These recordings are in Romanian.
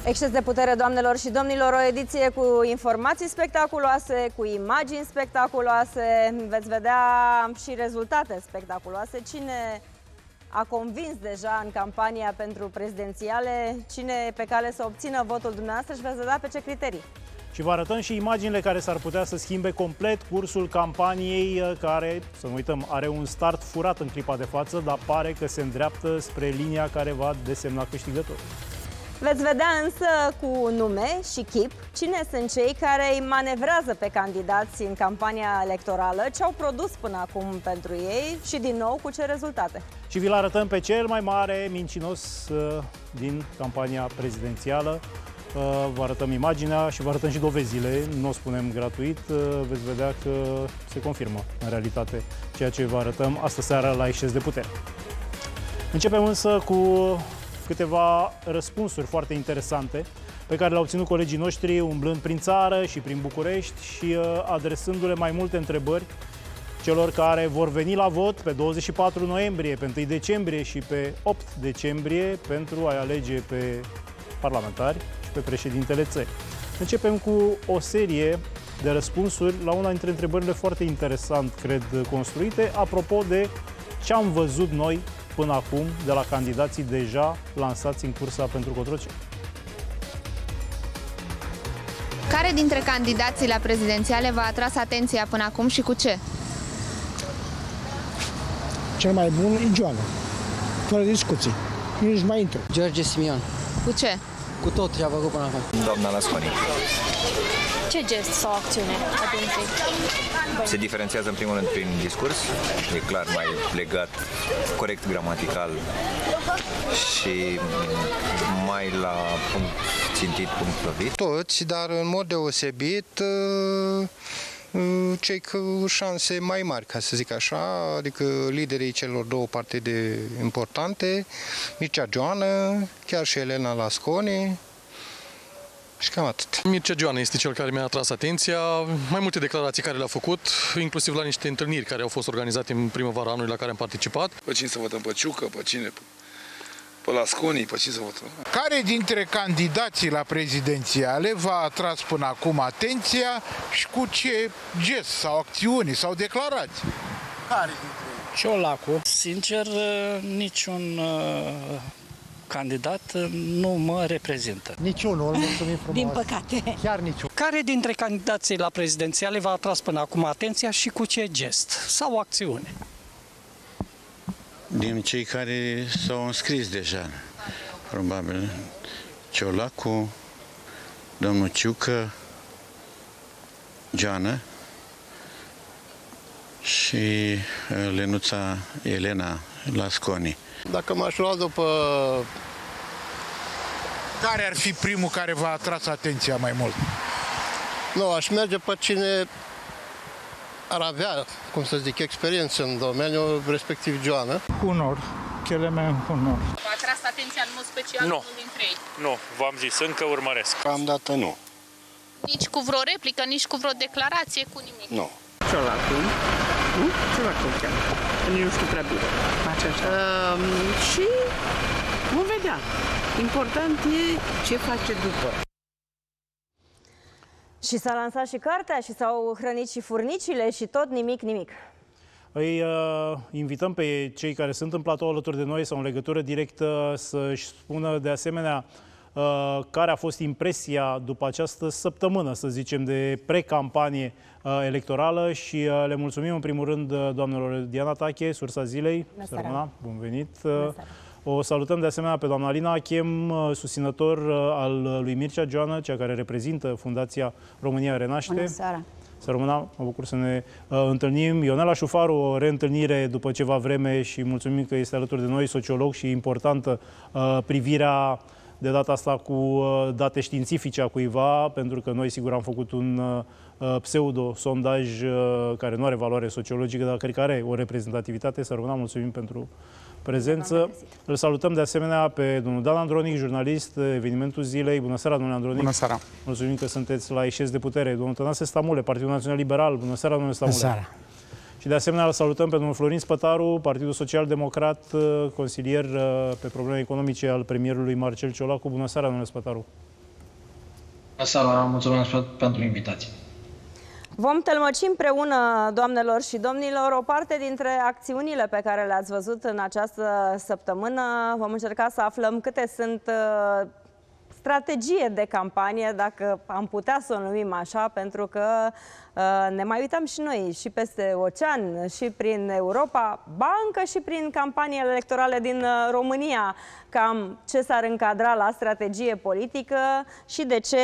Exces de putere, doamnelor și domnilor, o ediție cu informații spectaculoase, cu imagini spectaculoase. Veți vedea și rezultate spectaculoase. Cine a convins deja în campania pentru prezidențiale, cine e pe cale să obțină votul dumneavoastră și veți vedea pe ce criterii. Și vă arătăm și imaginile care s-ar putea să schimbe complet cursul campaniei, care, să nu uităm, are un start furat în clipa de față, dar pare că se îndreaptă spre linia care va desemna câștigătorul. Veți vedea însă cu nume și chip cine sunt cei care îi manevrează pe candidați în campania electorală, ce au produs până acum pentru ei și din nou cu ce rezultate. Și vi-l arătăm pe cel mai mare mincinos din campania prezidențială. Vă arătăm imaginea și vă arătăm și dovezile, nu o spunem gratuit, veți vedea că se confirmă în realitate ceea ce vă arătăm astă seară la Exces de putere. Începem însă cu câteva răspunsuri foarte interesante pe care le-au obținut colegii noștri umblând prin țară și prin București și adresându-le mai multe întrebări celor care vor veni la vot pe 24 noiembrie, pe 1 decembrie și pe 8 decembrie pentru a-i alege pe parlamentari și pe președintele țării. Începem cu o serie de răspunsuri la una dintre întrebările foarte interesant, cred, construite, apropo de ce am văzut noi până acum de la candidații deja lansați în cursa pentru Cotroceni. Care dintre candidații la prezidențiale v-a atras atenția până acum și cu ce? Cel mai bun e Joana, fără discuții. Nici mai intru. George Simion. Cu ce? Cu tot ce a făcut până acum. Doamna Lasconi. Ce gest sau acțiune atenție? Se diferențiază în primul rând prin discurs, e clar mai legat, corect gramatical și mai la punct țintit, punct lovit. Toți, dar în mod deosebit cei cu șanse mai mari, ca să zic așa, adică liderii celor două partide importante, Mircea Joană, chiar și Elena Lasconi. Și cam atât. Mircea Joană este cel care mi-a atras atenția, mai multe declarații care le-a făcut, inclusiv la niște întâlniri care au fost organizate în primăvara anului la care am participat. Pe cine să votăm? Pe Ciucă? Pe cine? Pe Lasconi? Pe cine să votăm? Care dintre candidații la prezidențiale v-a atras până acum atenția și cu ce gest sau acțiuni sau declarații? Care dintre ei? Ciolacu. Sincer, niciun candidat nu mă reprezintă. Niciunul, mulțumim frumos. Din păcate. Chiar niciunul. Care dintre candidații la prezidențiale v-a atras până acum atenția și cu ce gest sau acțiune? Din cei care s-au înscris deja, probabil Ciolacu, domnul Ciucă, Joană și Lenuța Elena Lasconi. Dacă m-aș lua după... Care ar fi primul care v-a atras atenția mai mult? Nu, aș merge pe cine ar avea, cum să zic, experiență în domeniul respectiv Joană. Hunor, Chelemen Hunor. V-a atras atenția în mod special unul dintre ei? Nu, v-am zis, încă urmăresc. Deocamdată nu. Nici cu vreo replică, nici cu vreo declarație, cu nimic? Nu. Ciolacu. Ciolacu chiar. Nu știu prea bine. Și vom vedea. Important e ce face după. Și s-a lansat și cartea și s-au hrănit și furnicile și tot nimic, nimic. Îi invităm pe cei care sunt în platou alături de noi sau în legătură directă să-și spună de asemenea care a fost impresia după această săptămână, să zicem, de pre-campanie electorală și le mulțumim în primul rând doamnelor Diana Tache, sursa zilei. Bun venit! O salutăm de asemenea pe doamna Alina Achem, susținător al lui Mircea Joană, cea care reprezintă Fundația România Renaște. Bună seara! Să rămână, mă bucur să ne întâlnim. Ionela Șufaru, o reîntâlnire după ceva vreme și mulțumim că este alături de noi, sociolog și importantă privirea de data asta cu date științifice a cuiva, pentru că noi sigur am făcut un pseudo-sondaj care nu are valoare sociologică, dar cred că are o reprezentativitate. Să rămână, mulțumim pentru prezență. Îl salutăm de asemenea pe domnul Dan Andronic, jurnalist, evenimentul zilei. Bună seara, domnule Andronic. Bună seara. Mulțumim că sunteți la Exces de putere. Domnul Tănase Stamule, Partidul Național Liberal. Bună seara, domnule Stamule. Bună seara. Și de asemenea îl salutăm pe domnul Florin Spătaru, Partidul Social Democrat, consilier pe probleme economice al premierului Marcel Ciolacu. Bună seara, domnule Spătaru. Seara, mulțumesc pentru invitație. Vom tălmăci împreună, doamnelor și domnilor, o parte dintre acțiunile pe care le-ați văzut în această săptămână. Vom încerca să aflăm câte sunt strategie de campanie, dacă am putea să o numim așa, pentru că ne mai uităm și noi, și peste ocean, și prin Europa, ba încă și prin campaniile electorale din România, cam ce s-ar încadra la strategie politică și de ce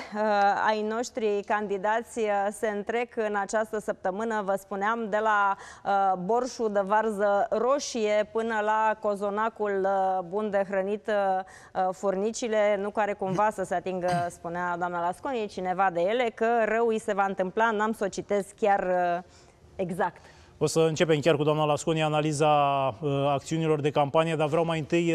ai noștri candidați se întrec în această săptămână, vă spuneam, de la borșul de varză roșie până la cozonacul bun de hrănit furnicile, nu care cumva să se atingă, spunea doamna Lasconi, cineva de ele, că rău îi se va întâmpla. N-am să o citesc chiar exact. O să începem chiar cu doamna Lasconi analiza acțiunilor de campanie, dar vreau mai întâi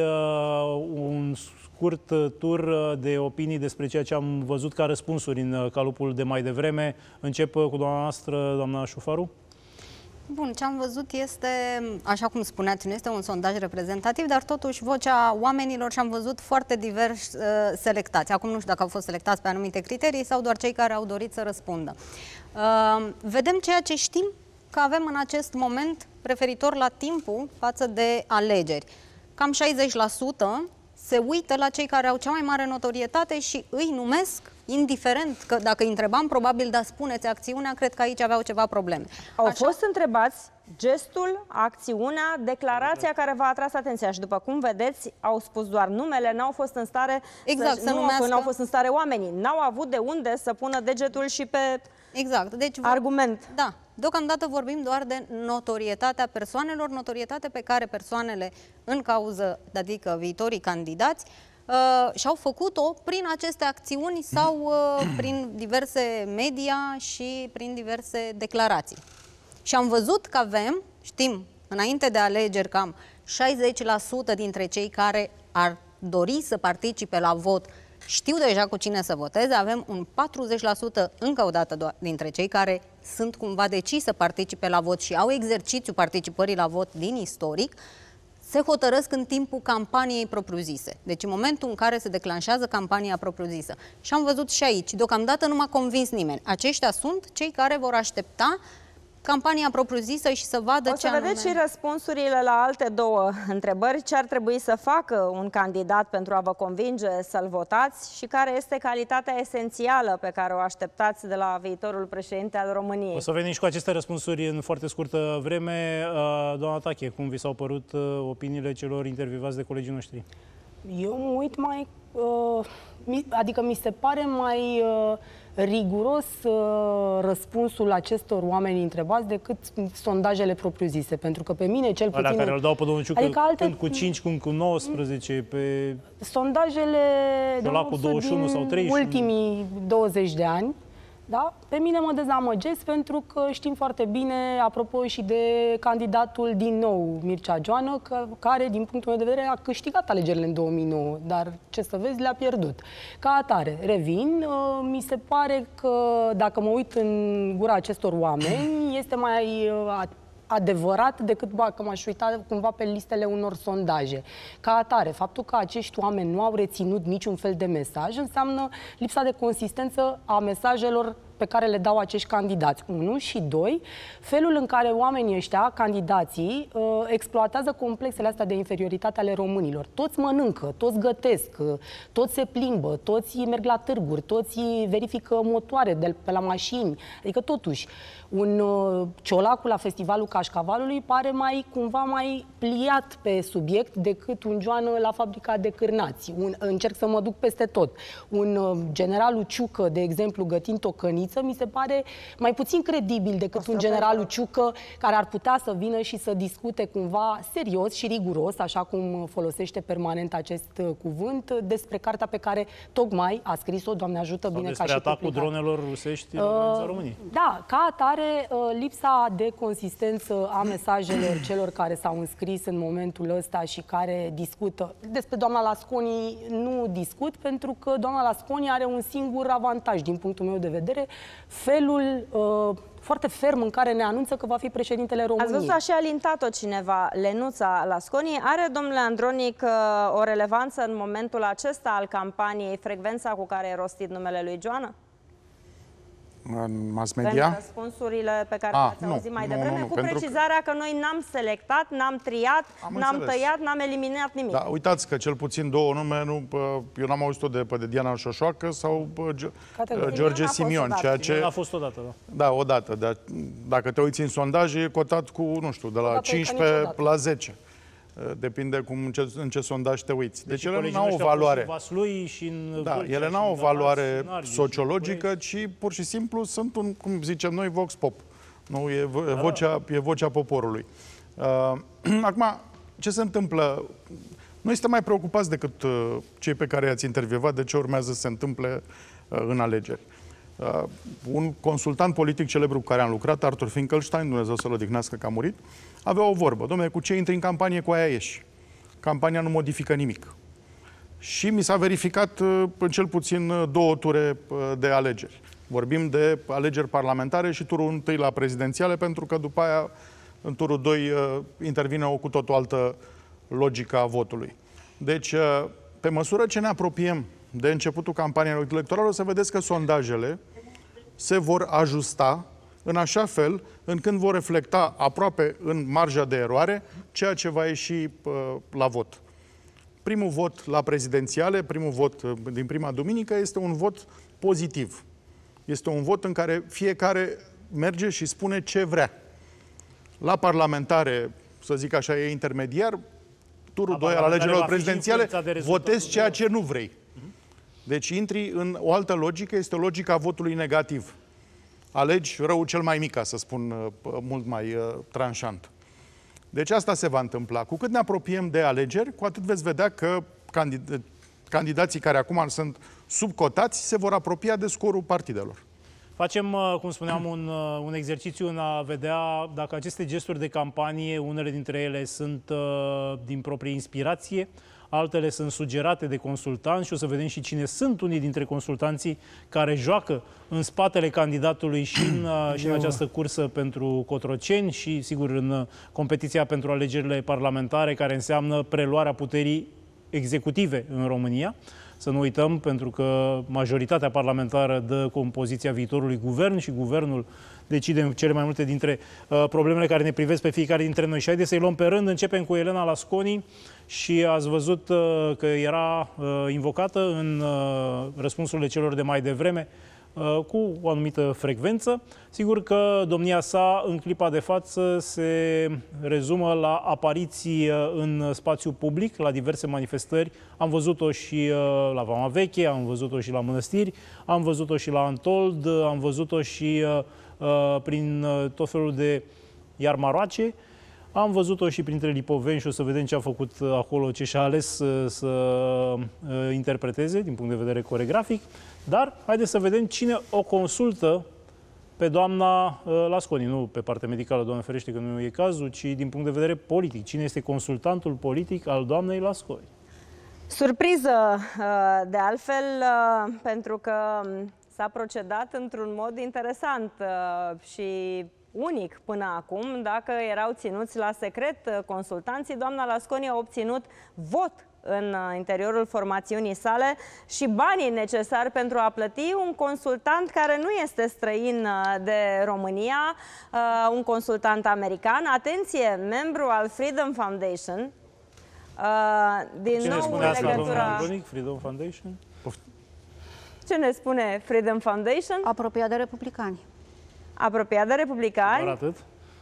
un scurt tur de opinii despre ceea ce am văzut ca răspunsuri în calupul de mai devreme. Încep cu doamna noastră, doamna Șufaru. Bun, ce am văzut este, așa cum spuneați, nu este un sondaj reprezentativ, dar totuși vocea oamenilor și am văzut foarte divers selectați. Acum nu știu dacă au fost selectați pe anumite criterii sau doar cei care au dorit să răspundă. Vedem ceea ce știm că avem în acest moment referitor la timpul față de alegeri. Cam 60% se uită la cei care au cea mai mare notorietate și îi numesc, indiferent că dacă îi întrebam, probabil, da, spuneți acțiunea, cred că aici aveau ceva probleme. Au fost întrebați gestul, acțiunea, declarația care v-a atras atenția și după cum vedeți, au spus doar numele, n-au fost în stare să numească. N-au fost în stare oamenii, n-au avut de unde să pună degetul și pe deci, argument. Da, deocamdată vorbim doar de notorietatea persoanelor, notorietate pe care persoanele în cauză, adică viitorii candidați, și-au făcut-o prin aceste acțiuni sau prin diverse media și prin diverse declarații. Și am văzut că avem, știm, înainte de alegeri, cam 60% dintre cei care ar dori să participe la vot știu deja cu cine să voteze, avem un 40% încă o dată dintre cei care sunt cumva deciși să participe la vot și au exercițiul participării la vot din istoric, se hotărăsc în timpul campaniei propriu-zise. Deci în momentul în care se declanșează campania propriu-zisă. Și am văzut și aici, deocamdată nu m-a convins nimeni. Aceștia sunt cei care vor aștepta campania propriu-zisă și să vadă ce anume... O să vedeți și răspunsurile la alte două întrebări. Ce ar trebui să facă un candidat pentru a vă convinge să-l votați și care este calitatea esențială pe care o așteptați de la viitorul președinte al României. O să venim și cu aceste răspunsuri în foarte scurtă vreme. Doamna Tache, cum vi s-au părut opiniile celor intervievați de colegii noștri? Eu mă uit mai... adică mi se pare mai... riguros răspunsul acestor oameni întrebați decât sondajele propriu-zise, pentru că pe mine cel puțin... Alea care îl dau pe domnul Ciucă, adică când cu 5, când cu 19, pe... Sondajele cu 21 sau 31. Ultimii 20 de ani, da? Pe mine mă dezamăgesc pentru că știm foarte bine, apropo și de candidatul din nou, Mircea Joană, care, din punctul meu de vedere, a câștigat alegerile în 2009, dar, ce să vezi, le-a pierdut. Ca atare, revin, mi se pare că, dacă mă uit în gura acestor oameni, este mai adevărat decât dacă m-aș uita cumva pe listele unor sondaje. Ca atare, faptul că acești oameni nu au reținut niciun fel de mesaj înseamnă lipsa de consistență a mesajelor pe care le dau acești candidați. 1 și 2, felul în care oamenii ăștia, candidații, exploatează complexele astea de inferioritate ale românilor. Toți mănâncă, toți gătesc, toți se plimbă, toți merg la târguri, toți verifică motoare de pe la mașini. Adică totuși, un ciolacul la Festivalul Cașcavalului pare cumva mai pliat pe subiect decât un Joană la fabrica de cârnați. Încerc să mă duc peste tot. Un generalul Ciucă, de exemplu, gătind tocăniță, mi se pare mai puțin credibil decât un generalul Ciucă care ar putea să vină și să discute cumva serios și riguros, așa cum folosește permanent acest cuvânt, despre cartea pe care tocmai a scris-o, Doamne ajută, bine ca și despre atacul dronelor rusești în România. Da, ca atare, lipsa de consistență a mesajelor celor care s-au înscris în momentul ăsta și care discută. Despre doamna Lasconi nu discut, pentru că doamna Lasconi are un singur avantaj, din punctul meu de vedere, felul foarte ferm în care ne anunță că va fi președintele României. Ați văzut, așa alintat-o cineva, Lenuța Lasconi. Are, domnule Andronic, o relevanță în momentul acesta al campaniei frecvența cu care e rostit numele lui Joană? În mass media? În răspunsurile pe care le-ați auzit mai devreme, cu precizarea că noi n-am selectat, n-am triat, n-am tăiat, n-am eliminat nimic. Da, uitați că cel puțin două nume, eu n-am auzit-o de Diana Șoșoacă sau George Simion, ceea ce... A fost odată, da. Da, odată. Dar dacă te uiți în sondaje, e cotat cu, nu știu, de la 15 la 10. Depinde în ce sondaj te uiți. Deci ele nu au o valoare. Ele nu au o valoare sociologică, ci pur și simplu sunt cum zicem noi, vox pop. Nu, e vocea poporului. Acum, ce se întâmplă? Noi suntem mai preocupați decât cei pe care i-ați intervievat de ce urmează să se întâmple în alegeri. Un consultant politic celebru cu care am lucrat, Arthur Finkelstein, Dumnezeu să-l odihnească că a murit, avea o vorbă. Dom'le, cu ce intri în campanie, cu aia ieși. Campania nu modifică nimic. Și mi s-a verificat în cel puțin 2 ture de alegeri. Vorbim de alegeri parlamentare și turul 1 la prezidențiale, pentru că după aia, în turul 2, intervine o cu totul altă logică a votului. Deci, pe măsură ce ne apropiem de începutul campaniei electorale, o să vedeți că sondajele se vor ajusta în așa fel încât vor reflecta aproape în marja de eroare ceea ce va ieși la vot. Primul vot la prezidențiale, primul vot din prima duminică, este un vot pozitiv. Este un vot în care fiecare merge și spune ce vrea. La parlamentare, să zic așa, e intermediar, turul 2 al alegerilor prezidențiale, votezi ceea ce nu vrei. Deci intri în o altă logică, este logica votului negativ. Alegi răul cel mai mic, ca să spun mult mai tranșant. Deci asta se va întâmpla. Cu cât ne apropiem de alegeri, cu atât veți vedea că candidații care acum sunt subcotați se vor apropia de scorul partidelor. Facem, cum spuneam, un exercițiu în a vedea dacă aceste gesturi de campanie, unele dintre ele sunt din proprie inspirație, altele sunt sugerate de consultanți și o să vedem și cine sunt unii dintre consultanții care joacă în spatele candidatului și în această cursă pentru Cotroceni și, sigur, în competiția pentru alegerile parlamentare, care înseamnă preluarea puterii executive în România. Să nu uităm, pentru că majoritatea parlamentară dă compoziția viitorului guvern și guvernul decide cele mai multe dintre problemele care ne privesc pe fiecare dintre noi. Și haideți să-i luăm pe rând. Începem cu Elena Lasconi și ați văzut că era invocată în răspunsurile celor de mai devreme cu o anumită frecvență. Sigur că domnia sa, în clipa de față, se rezumă la apariții în spațiu public, la diverse manifestări. Am văzut-o și la Vama Veche, am văzut-o și la mănăstiri, am văzut-o și la Antold, am văzut-o și prin tot felul de iarmaroace. Am văzut-o și printre lipoveni și o să vedem ce a făcut acolo, ce și-a ales să interpreteze din punct de vedere coregrafic. Dar haideți să vedem cine o consultă pe doamna Lasconi. Nu pe partea medicală, Doamne ferește că nu e cazul, ci din punct de vedere politic. Cine este consultantul politic al doamnei Lasconi? Surpriză, de altfel, pentru că s-a procedat într-un mod interesant și unic până acum. Dacă erau ținuți la secret consultanții, doamna Lasconi a obținut vot în interiorul formațiunii sale și banii necesari pentru a plăti un consultant care nu este străin de România, un consultant american. Atenție, membru al Freedom Foundation. Din ce nou, ne spune asta, legătura... Freedom Foundation? Ce ne spune Freedom Foundation? Apropiat de republicani. Apropiat de republicani? Doar atât?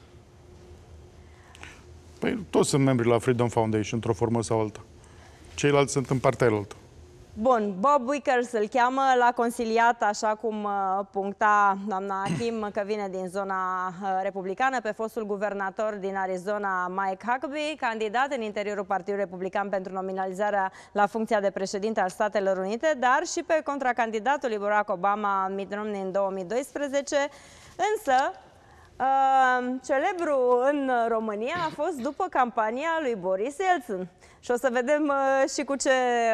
Păi toți sunt membri la Freedom Foundation, într-o formă sau alta. Ceilalți sunt în partea elaltă. Bun, Bob Wickers îl cheamă, l-a consiliat, așa cum puncta doamna Achim, că vine din zona republicană, pe fostul guvernator din Arizona, Mike Huckabee, candidat în interiorul Partidului Republican pentru nominalizarea la funcția de președinte al Statelor Unite, dar și pe contracandidatul lui Barack Obama, Mitt Romney, în 2012. Însă, Celebru în România a fost după campania lui Boris Yeltsin. Și o să vedem și cu ce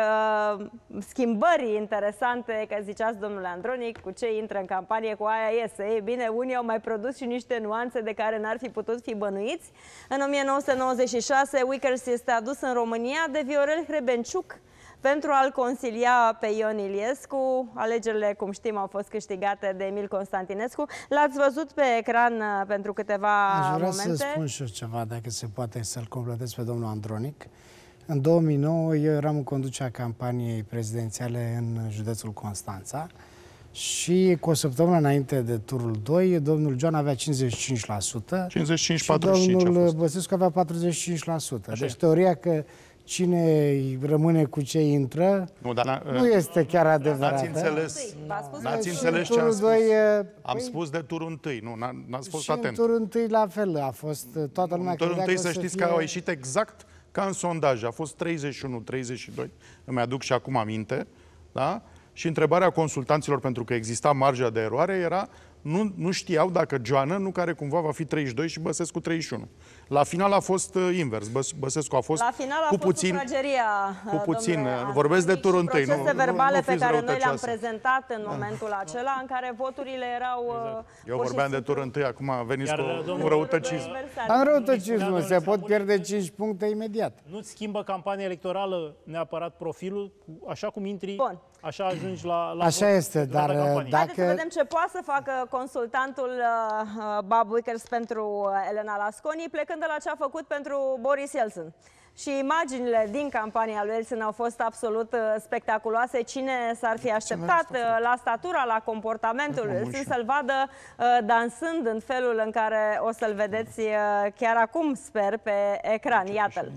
schimbări interesante, că ziceați, domnule Andronic, cu ce intră în campanie, cu aia iese. Ei bine, unii au mai produs și niște nuanțe de care n-ar fi putut fi bănuiți. În 1996, Wickers este adus în România de Viorel Hrebenciuc pentru a-l consilia pe Ion Iliescu. Alegerile, cum știm, au fost câștigate de Emil Constantinescu. L-ați văzut pe ecran pentru câteva momente. Aș vrea să spun și eu ceva, dacă se poate, să-l completez pe domnul Andronic. În 2009 eu eram în conducerea campaniei prezidențiale în județul Constanța și cu o săptămână înainte de turul 2, domnul Joan avea 55%, 55-45 și domnul Băsescu avea 45%. Deci teoria că cine rămâne cu ce intră nu este chiar adevărată. N-ați înțeles ce am spus. Am spus de turul 1, n-ați fost atent. Și în turul 1 la fel a fost toată lumea. Turul 1 să știți că au ieșit exact ca în sondaj. A fost 31-32, îmi aduc și acum aminte, da? Și întrebarea consultanților, pentru că exista marja de eroare, era nu știau dacă Joană nu care cumva va fi 32 și Băsescu 31. La final a fost invers. Băsescu a fost la final a cu fost puțin, vorbesc de turul 1. Procese verbale pe care noi le-am prezentat în momentul acela, în care voturile erau Eu vorbeam de turul 1, acum veniți cu un răutăcism. Am răutăcism, se pot pierde 5 puncte imediat. Nu-ți schimbă campania electorală neapărat profilul, așa cum intri, așa ajungi la așa vot, este, dar Haideți să vedem ce poate să facă consultantul Bob Wickers pentru Elena Lasconi, plecând de la ce a făcut pentru Boris Yeltsin. Și imaginile din campania lui Yeltsin au fost absolut spectaculoase. Cine s-ar fi așteptat la statura, la comportamentul lui Yeltsin să-l vadă dansând în felul în care o să-l vedeți chiar acum, sper, pe ecran. Iată-l!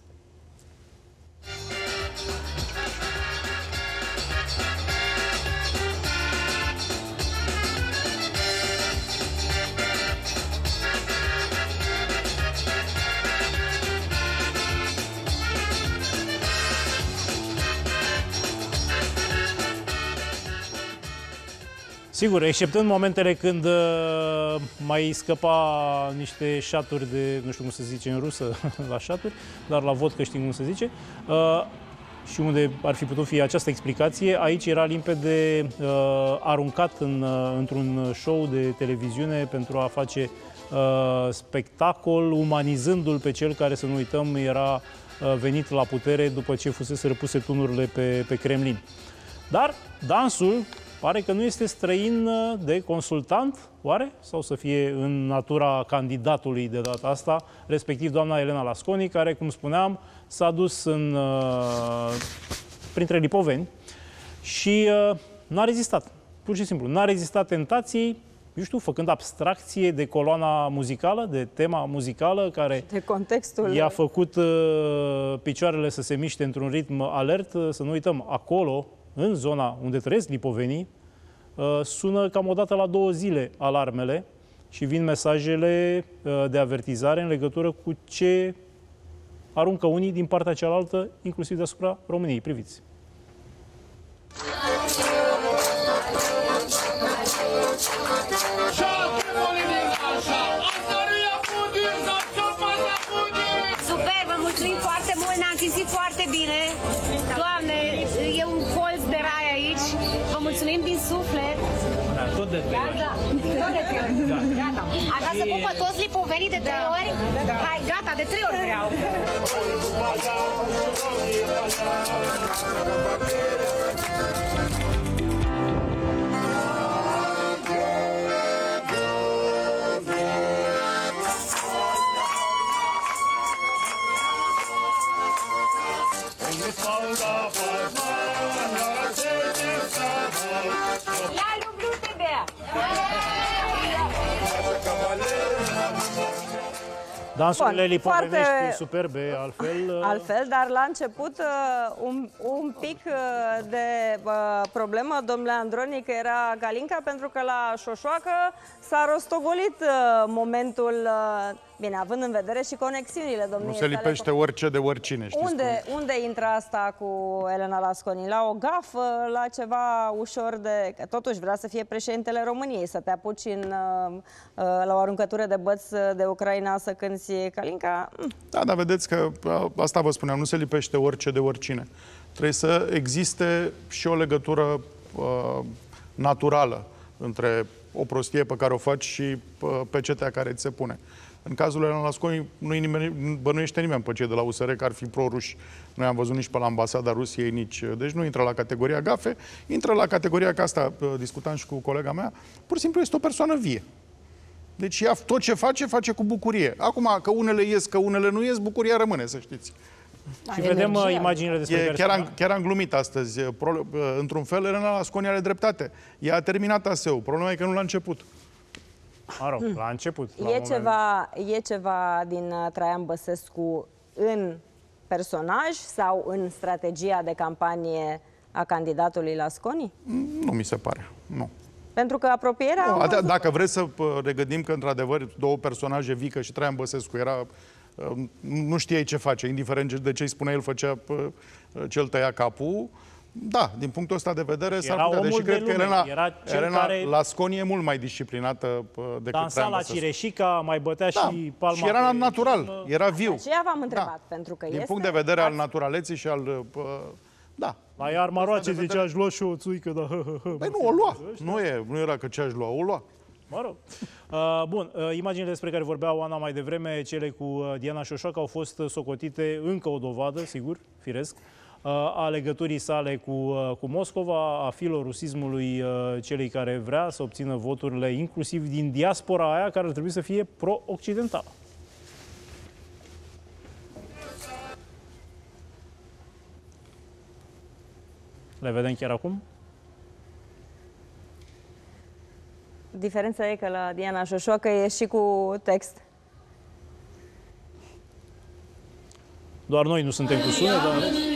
Sigur, exceptând momentele când mai scăpa niște șaturi de, nu știu cum se zice în rusă, la șaturi, dar la vot că știm cum se zice, și unde ar fi putut fi această explicație, aici era limpede aruncat într-un show de televiziune pentru a face spectacol, umanizându-l pe cel care, să nu uităm, era venit la putere după ce fusese răpuse tunurile pe Kremlin. Dar dansul pare că nu este străin de consultant, oare? Sau să fie în natura candidatului de data asta, respectiv doamna Elena Lasconi, care, cum spuneam, s-a dus printre lipoveni și n-a rezistat. Pur și simplu, n-a rezistat tentației, eu știu, făcând abstracție de coloana muzicală, de tema muzicală, care i-a făcut picioarele să se miște într-un ritm alert. Să nu uităm, acolo, în zona unde trăiesc lipovenii, sună cam o dată la 2 zile alarmele și vin mesajele de avertizare în legătură cu ce aruncă unii din partea cealaltă, inclusiv deasupra României. Priviți! Super, vă mulțumim foarte mult, ne-am simțit foarte bine. Doamne, e un colț de rai aici. Vă mulțumim din suflet. Tot de 3 ori. Tot de 3 ori. Gata. Aș vrea să pupă toți lipovenii de 3 ori? Hai, gata, de 3 ori vreau. Dansurile lipovenești superbe, altfel, dar la început un pic de problemă, domnule Andronic, era Galinca, pentru că la șoșoacă s-a rostogolit momentul Bine, având în vedere și conexiunile domniei Nu se lipește orice de oricine, știți unde intră asta cu Elena Lasconi? La o gafă, la ceva ușor de... Că totuși vrea să fie președintele României, să te apuci la o aruncătură de băți de Ucraina să cânti Kalinka? Da, dar vedeți că asta vă spuneam, nu se lipește orice de oricine. Trebuie să existe și o legătură naturală între o prostie pe care o faci și pecetea care ți se pune. În cazul Elena Lasconi nu bănuiește nimeni pe cei de la USR că ar fi pro-ruși. Nu i-am văzut nici pe la ambasada Rusiei, nici... Deci nu intră la categoria gafe, intră la categoria, că asta discutam și cu colega mea, pur și simplu este o persoană vie. Deci ea tot ce face, face cu bucurie. Acum, că unele ies, că unele nu ies, bucuria rămâne, să știți. Și vedem imaginile despre chiar am glumit astăzi. Într-un fel, Elena Lasconi are dreptate. Ea a terminat ASEU. Problema e că nu la început. Mă rog, la început. E ceva din Traian Băsescu în personaj sau în strategia de campanie a candidatului Lasconi? Nu mi se pare, nu. Pentru că apropierea... Dacă vreți să regândim că, într-adevăr, două personaje, Vică și Traian Băsescu, nu știai ce face, indiferent de ce îi spunea el, făcea ce-l tăia capul. Da, din punctul ăsta de vedere s-ar putea. Deși cred că Elena Lasconi e mult mai disciplinată decât Traian Băsescu. Dansa la Cireșica, mai bătea și palma. Și era natural, era viu. Aceea v-am întrebat, pentru că din punct de vedere al naturaleții și al... Da. La iar Maroace zicea, aș lua și o țuică, dar... Păi nu, o lua. Nu era că ce aș lua, o lua. Mă rog. Bun, imaginile despre care vorbea Oana mai devreme, cele cu Diana Șoșoacă, au fost socotite, încă o dovadă, sigur, firesc, a legăturii sale cu Moscova, a filorusismului celei care vrea să obțină voturile, inclusiv din diaspora aia, care ar trebui să fie pro-occidentală. Le vedem chiar acum? Diferența e că la Diana Șoșoacă e și cu text. Doar noi nu suntem cu sunet, dar...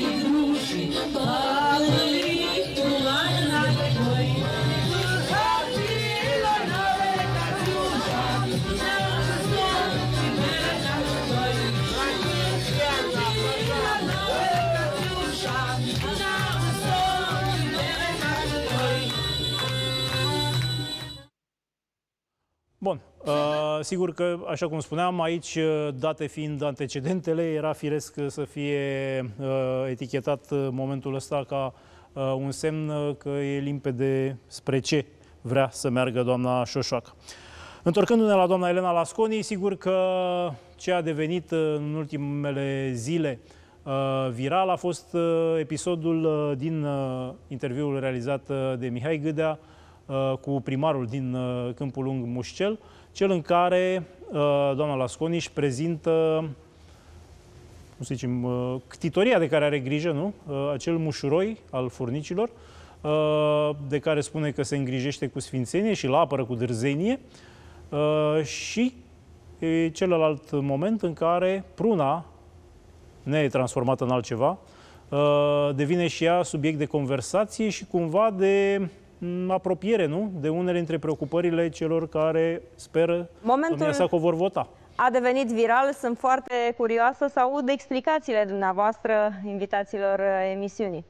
Bun, sigur că, așa cum spuneam, aici, date fiind antecedentele, era firesc să fie etichetat momentul ăsta ca un semn că e limpede spre ce vrea să meargă doamna Șoșoacă. Întorcându-ne la doamna Elena Lasconi, sigur că ce a devenit în ultimele zile viral a fost episodul din interviul realizat de Mihai Gâdea cu primarul din Câmpul Lung Mușcel, cel în care doamna Lasconi își prezintă, cum să zicem, ctitoria de care are grijă, nu? Acel mușuroi al furnicilor, de care spune că se îngrijește cu sfințenie și îl apără cu dârzenie, și celălalt moment în care pruna, netransformată în altceva, devine și ea subiect de conversație și cumva de apropiere, nu? De unele dintre preocupările celor care speră domnia sa că o vor vota. A devenit viral, sunt foarte curioasă să aud explicațiile dumneavoastră, invitațiilor emisiunii.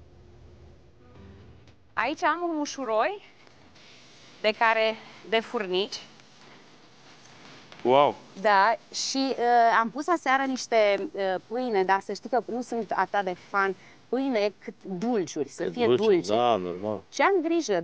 Aici am un mușuroi de furnici. Wow! Da, și am pus aseară niște pâine, dar să știi că nu sunt atât de fan pâine cât dulciuri, să fie dulce. Da, normal. Și am grijă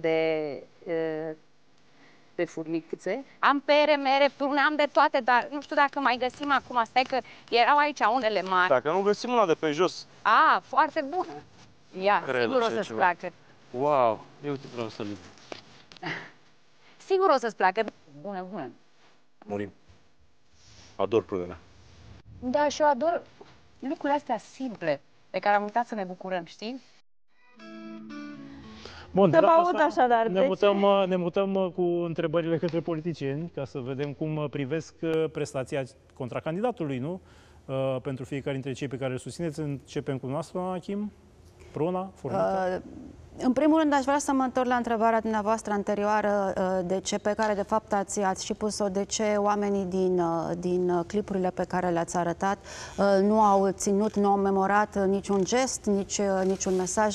de furnicuțe. Am pere, mere, prune, am de toate, dar nu știu dacă mai găsim acum. Stai că erau aici unele mari. Dacă nu găsim una de pe jos. A, foarte bună. Ia, sigur o să-ți placă. Wow, eu uite vreau să-l... Sigur o să-ți placă. Bună, bună. Murim. Ador prunele. Da, și eu ador lucrurile astea simple, de care am uitat să ne bucurăm, știi? Bun, să vă aud așadar. Ne mutăm cu întrebările către politicieni, ca să vedem cum privesc prestația contracandidatului, nu? Pentru fiecare dintre cei pe care îl susțineți. Începem cu noastră, Achim, Pruna, Formica. În primul rând, aș vrea să mă întorc la întrebarea dumneavoastră anterioară, pe care de fapt ați și pus-o, de ce oamenii din clipurile pe care le-ați arătat nu au ținut, nu au memorat niciun gest, niciun mesaj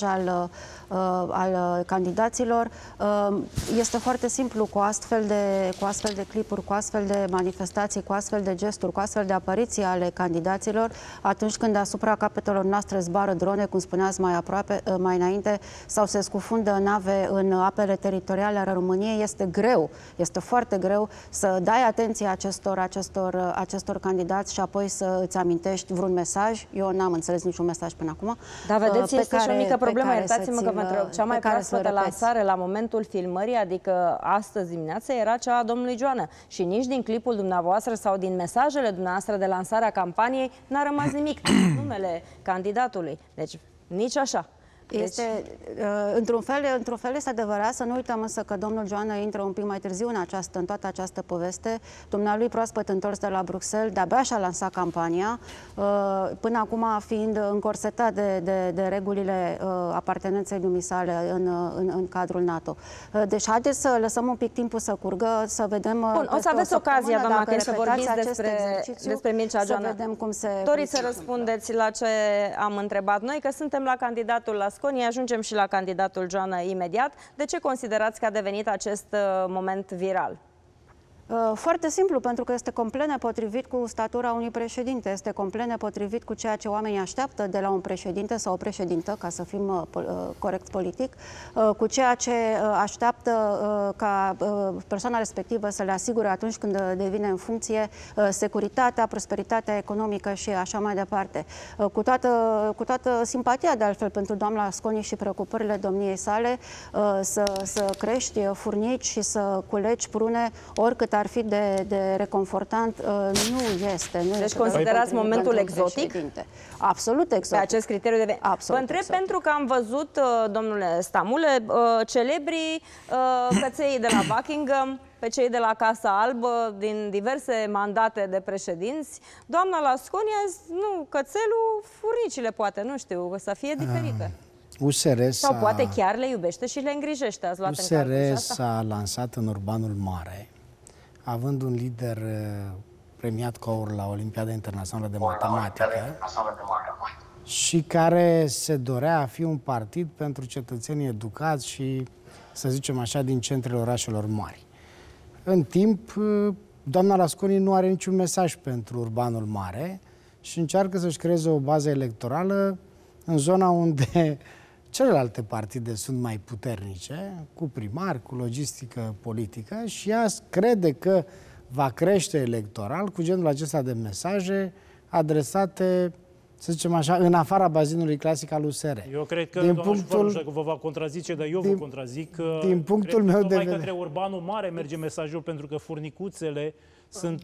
al candidaților. Este foarte simplu, cu astfel de clipuri, cu astfel de manifestații, cu astfel de gesturi, cu astfel de apariții ale candidaților, atunci când asupra capetelor noastre zboară drone, cum spuneați mai înainte, sau se scufundă nave în apele teritoriale ale României, este greu, este foarte greu să dai atenție acestor candidați și apoi să îți amintești vreun mesaj. Eu n-am înțeles niciun mesaj până acum. Dar vedeți, este și o mică problemă, iertați-mă că vă întreb. Cea mai proaspătă lansare la momentul filmării, adică astăzi dimineață, era cea a domnului Joană. Și nici din clipul dumneavoastră sau din mesajele dumneavoastră de lansare a campaniei n-a rămas nimic. Numele candidatului. Deci, nici așa. Într-un fel este adevărat, să nu uităm însă că domnul Joană intră un pic mai târziu în toată această poveste. Dumnealui proaspăt întors de la Bruxelles, de-abia și-a lansat campania, până acum fiind încorsetat de regulile apartenenței dumisale în cadrul NATO. Deci haideți să lăsăm un pic timpul să curgă, să vedem... Bun, o să aveți ocazia, doamna Chen, să vorbiți despre Mircea Joană. Să vedem cum se... Doriți să răspundeți la ce am întrebat noi, că suntem la candidatul la Asconi, ajungem și la candidatul Joană imediat. De ce considerați că a devenit acest moment viral? Foarte simplu, pentru că este complet nepotrivit cu statura unui președinte, este complet nepotrivit cu ceea ce oamenii așteaptă de la un președinte sau o președintă, ca să fim corect politic, cu ceea ce așteaptă ca persoana respectivă să le asigure atunci când devine în funcție securitatea, prosperitatea economică și așa mai departe. Cu toată simpatia, de altfel, pentru doamna Asconi și preocupările domniei sale, să crești furnici și să culegi prune, oricât ar fi de reconfortant, nu este. Deci considerați momentul exotic? Absolut exotic. Pe acest criteriu de... Absolut vă întreb exotic. pentru că am văzut, domnule Stamule, celebrii căței de la Buckingham, pe cei de la Casa Albă, din diverse mandate de președinți. Doamna Lasconi a zis, nu, cățelul, furnicile poate, nu știu, să fie diferite. USR sau poate chiar le iubește și le îngrijește. Ați luat USR în calcul s-a lansat în Urbanul Mare, având un lider premiat cu aur la Olimpiada Internațională de Matematică și care se dorea a fi un partid pentru cetățenii educați și, să zicem așa, din centrele orașelor mari. În timp, doamna Lasconi nu are niciun mesaj pentru Urbanul Mare și încearcă să-și creeze o bază electorală în zona unde celelalte partide sunt mai puternice, cu primari, cu logistică politică, și ea crede că va crește electoral cu genul acesta de mesaje adresate, să zicem așa, în afara bazinului clasic al USR. Eu cred că, doamna Șufaru, nu știu că vă va contrazice, dar eu vă contrazic. Din punctul meu de vedere, către Urbanul Mare merge mesajul, pentru că furnicuțele sunt...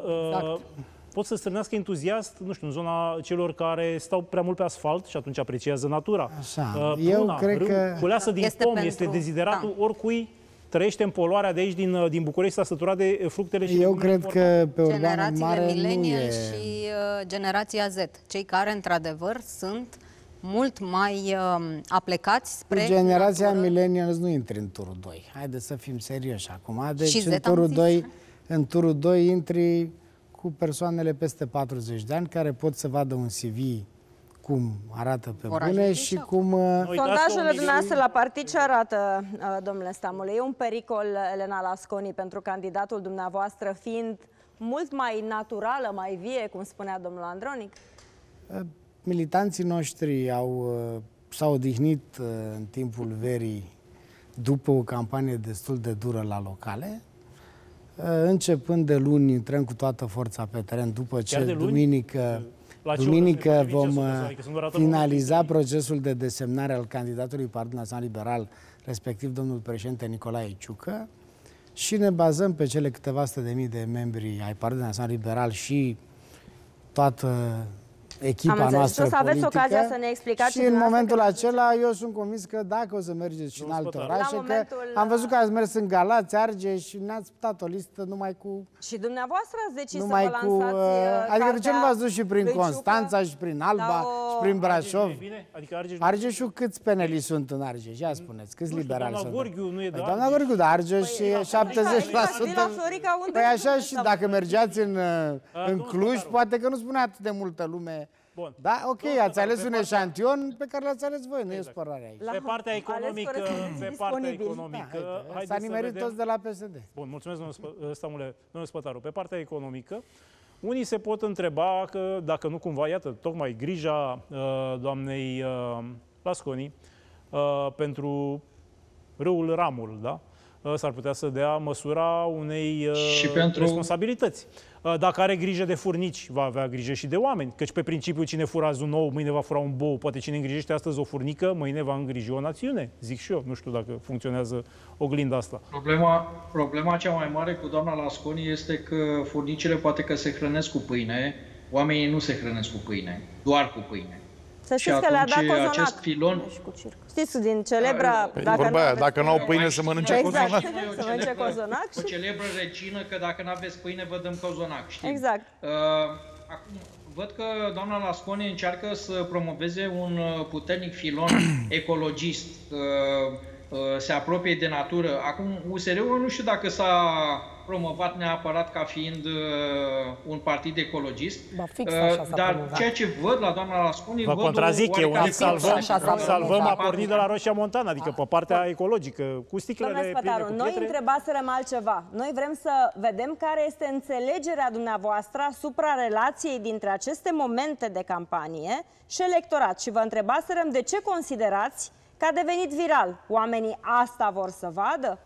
pot să strânească entuziast, nu știu, în zona celor care stau prea mult pe asfalt și atunci apreciază natura. Așa. Eu cred că... culeasă din pom, este dezideratul oricui trăiește în poluarea de aici, din București, s-a săturat de fructele și... Eu cred că pe Urbanul Mare millennial și generația Z, cei care, într-adevăr, sunt mult mai aplecați spre... Generația millennials nu intră în turul 2. Haideți să fim serioși acum. Deci și în turul 2 intri cu persoanele peste 40 de ani care pot să vadă un CV cum arată pe bune și cum... Sondajele dumneavoastră la partid ce arată, domnule Stamule? E un pericol Elena Lasconi pentru candidatul dumneavoastră, fiind mult mai naturală, mai vie, cum spunea domnul Andronic? Militanții noștri s-au odihnit în timpul verii după o campanie destul de dură la locale. Începând de luni, intrăm cu toată forța pe teren, după ce duminică vom finaliza procesul de desemnare al candidatului Partidul Național Liberal, respectiv domnul președinte Nicolae Ciucă, și ne bazăm pe cele câteva sute de mii de membri ai Partidului Național Liberal și toată echipa noastră o să aveți politică. ocazia să ne explicați. Și în momentul acela eu sunt convins că dacă o să mergeți și în alte orașe, că am văzut că ați mers în Galați, Argeș și ne-ați dat o listă numai cu... Și dumneavoastră ați decis să numai vă lansați adică de ce nu v-ați dus și prin Constanța și prin Alba și prin Brașov? Argeșul câți peneli sunt în Argeș? Ia spuneți, câți liberali sunt? Doamna Gorghiu nu e de Argeș. Doamna Gorghiu, dar Argeș e 70%. Păi așa și dacă mergeați în Cluj, poate că nu spune atât de multă lume. Bun. Da, ok, ați ales un eșantion pe care l-ați ales voi, nu e spărarea aici. Pe partea economică, s-a nimerit toți de la PSD. Bun, mulțumesc, domnule Spătaru. Pe partea economică, unii se pot întreba că dacă nu cumva, iată, tocmai grija doamnei Lasconi pentru râul Ramul, da? S-ar putea să dea măsura unei responsabilități. Dacă are grijă de furnici, va avea grijă și de oameni. Căci pe principiu cine fură azi un ou, mâine va fura un bou. Poate cine îngrijește astăzi o furnică, mâine va îngriji o națiune. Zic și eu. Nu știu dacă funcționează oglinda asta. Problema cea mai mare cu doamna Lasconi este că furnicile poate că se hrănesc cu pâine, oamenii nu se hrănesc cu pâine, doar cu pâine. Să știți că le-a dat cozonac. Acest filon... Știți, din celebra... Dacă n-au pâine, să mănânce cozonac. Să mănânce cozonac. O celebră regină că dacă n-aveți pâine, vă dăm cozonac, știi? Exact. Acum, văd că doamna Lasconi încearcă să promoveze un puternic filon ecologist, se apropie de natură. Acum, USR-ul nu știu dacă s-a promovat neapărat ca fiind un partid ecologist, dar ceea ce văd la doamna Lasconi... Vă contrazic, eu unic salvăm a pornit de la Roșia Montană, adică pe partea ecologică, cu sticlele pline cu pietre. Noi întrebaserăm altceva. Noi vrem să vedem care este înțelegerea dumneavoastră asupra relației dintre aceste momente de campanie și electorat. Și vă întrebaserăm de ce considerați că a devenit viral. Oamenii asta vor să vadă?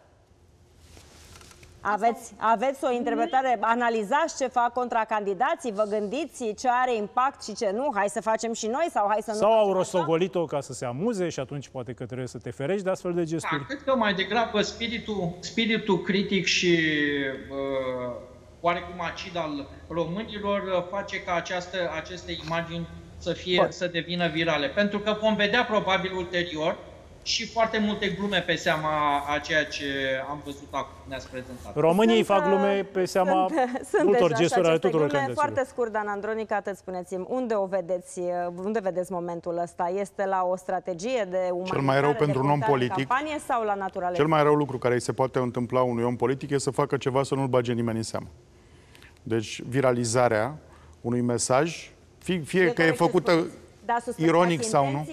Aveți o interpretare, analizați ce fac contracandidații, vă gândiți ce are impact și ce nu, hai să facem și noi sau hai să nu. Sau au rostogolit-o ca să se amuze și atunci poate că trebuie să te ferești de astfel de gesturi. Da, cred că mai degrabă spiritul critic și oarecum acid al românilor face ca aceste imagini să devină virale. Pentru că vom vedea probabil ulterior și foarte multe glume pe seama a ceea ce am văzut acum, ne-ați prezentat. Românii fac glume pe seama multor gesturi ale tuturor candidaților. Foarte scurt, Dan Andronic, atât spuneți-mi, unde vedeți momentul ăsta? Este la o strategie de umanizare, cel mai rău pentru un om politic, campanie sau la naturalețe? Cel mai rău lucru care îi se poate întâmpla unui om politic este să facă ceva să nu-l bage nimeni în seamă. Deci viralizarea unui mesaj, fie că e făcută ironic sau nu,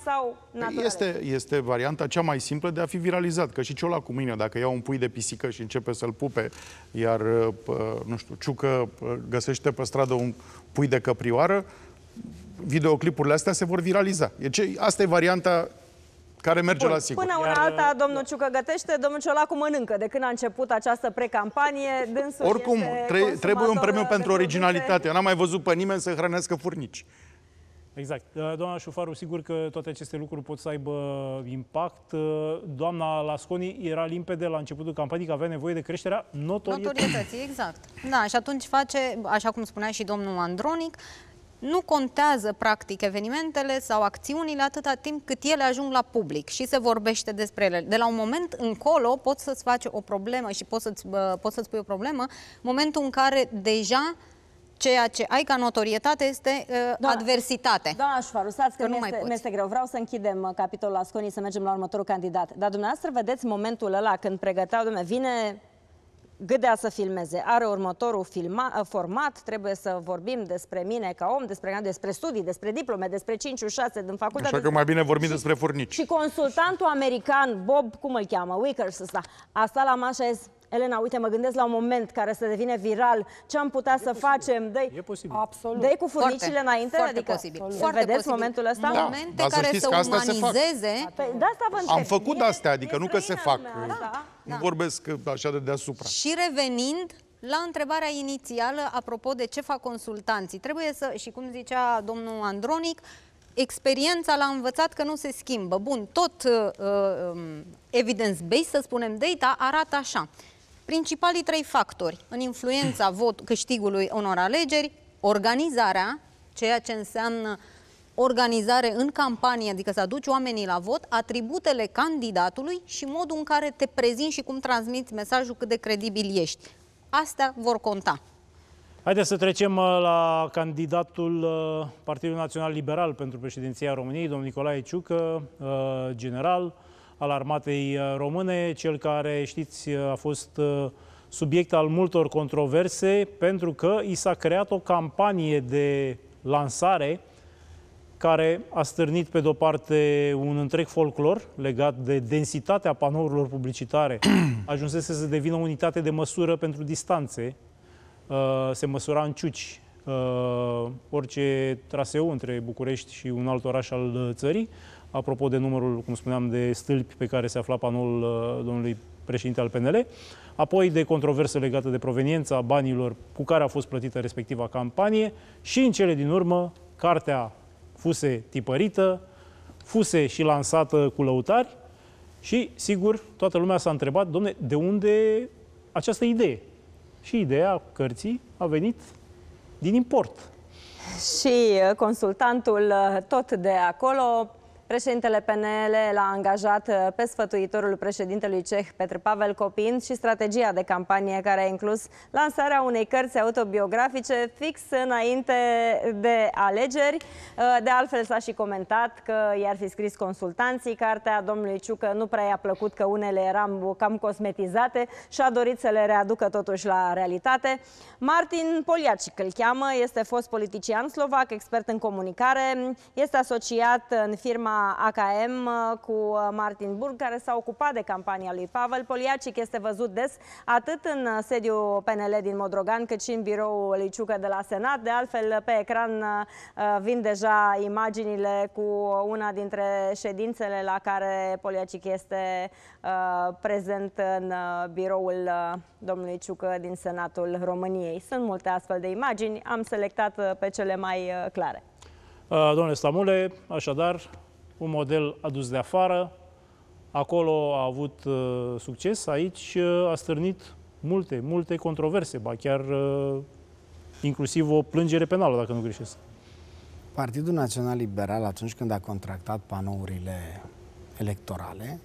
este varianta cea mai simplă de a fi viralizat. Că și ciola cu mâine, dacă ia un pui de pisică și începe să-l pupe, iar, nu știu, Ciucă găsește pe stradă un pui de căprioară, videoclipurile astea se vor viraliza. Asta e varianta care merge la sigur. Până una alta, domnul Ciucă gătește, domnul Ciolacu mănâncă. De când a început această precampanie, dânsul oricum, trebuie un premiu pentru originalitate. Eu n-am mai văzut pe nimeni să hrănească furnici. Exact. Doamna Șufaru, sigur că toate aceste lucruri pot să aibă impact. Doamna Lasconi era limpede la începutul campaniei că avea nevoie de creșterea notorietății. Exact. Da, și atunci face, așa cum spunea și domnul Andronic, nu contează practic evenimentele sau acțiunile atâta timp cât ele ajung la public și se vorbește despre ele. De la un moment încolo poți să-ți faci o problemă și poți să-ți pui o problemă, momentul în care deja ceea ce ai ca notorietate este adversitate. Doamna Șufaru, stați că mi-este greu. Vreau să închidem capitolul Lasconi, să mergem la următorul candidat. Dar dumneavoastră vedeți momentul ăla când pregăteau, vine Gâdea să filmeze, are următorul format, trebuie să vorbim despre mine ca om, despre studii, despre diplome, despre 5-6 din facultate. Așa că mai bine vorbim despre furnici. Și consultantul american, Bob, cum îl cheamă, Wickers ăsta, a stat la masă și a zis: Elena, uite, mă gândesc la un moment care să devine viral, ce am putea să facem? E posibil. Absolut. Dă-i cu furnicile înainte? Foarte posibil. Foarte vedeți momentul ăsta? Momente care să umanizeze. Am făcut astea, adică nu că se fac. Nu vorbesc așa de deasupra. Și revenind la întrebarea inițială, apropo de ce fac consultanții, trebuie să, și cum zicea domnul Andronic, experiența l-a învățat că nu se schimbă. Bun, tot evidence-based, să spunem, data arată așa. Principalii 3 factori în influența câștigului unor alegeri: organizarea, ceea ce înseamnă organizare în campanie, adică să aduci oamenii la vot, atributele candidatului și modul în care te prezinți și cum transmiți mesajul, cât de credibil ești. Astea vor conta. Haideți să trecem la candidatul Partidului Național Liberal pentru președinția României, domnul Nicolae Ciucă, general al Armatei Române, cel care, știți, a fost subiect al multor controverse pentru că i s-a creat o campanie de lansare care a stârnit pe de-o parte un întreg folclor legat de densitatea panourilor publicitare. Ajunsese să devină unitate de măsură pentru distanțe. Se măsura în ciuci orice traseu între București și un alt oraș al țării. Apropo de numărul, cum spuneam, de stâlpi pe care se afla panoul domnului președinte al PNL. Apoi de controverse legate de proveniența banilor cu care a fost plătită respectiva campanie și, în cele din urmă, cartea fuse tipărită, fuse și lansată cu lăutari și, sigur, toată lumea s-a întrebat, dom'le, de unde această idee? Și ideea cărții a venit din import. Și consultantul tot de acolo, președintele PNL l-a angajat pe sfătuitorul președintelui ceh Petr Pavel, copiind și strategia de campanie care a inclus lansarea unei cărți autobiografice fix înainte de alegeri. De altfel s-a și comentat că i-ar fi scris consultanții. Cartea domnului Ciucă nu prea i-a plăcut, că unele erau cam cosmetizate și a dorit să le readucă totuși la realitate. Martin Poliacic îl cheamă, este fost politician slovac, expert în comunicare, este asociat în firma AKM cu Martin Burg, care s-a ocupat de campania lui Pavel. Poliacic este văzut des atât în sediul PNL din Modrogan, cât și în biroul lui Ciucă de la Senat. De altfel, pe ecran vin deja imaginile cu una dintre ședințele la care Poliacic este prezent în biroul domnului Ciucă din Senatul României. Sunt multe astfel de imagini, am selectat pe cele mai clare. Domnule Stamule, așadar, un model adus de afară, acolo a avut succes, aici a stârnit multe controverse, ba chiar inclusiv o plângere penală, dacă nu greșesc. Partidul Național Liberal, atunci când a contractat panourile electorale,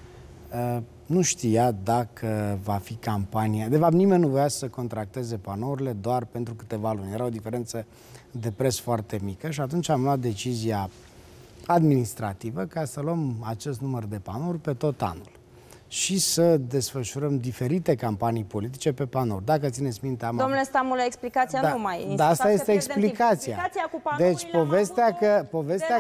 nu știa dacă va fi campania. De fapt, nimeni nu voia să contracteze panourile doar pentru câteva luni. Era o diferență de preț foarte mică și atunci am luat decizia administrativă ca să luăm acest număr de panouri pe tot anul și să desfășurăm diferite campanii politice pe panouri. Dacă țineți minte, Domnule Stamule, explicația nu mai... Da, asta este explicația. Deci, povestea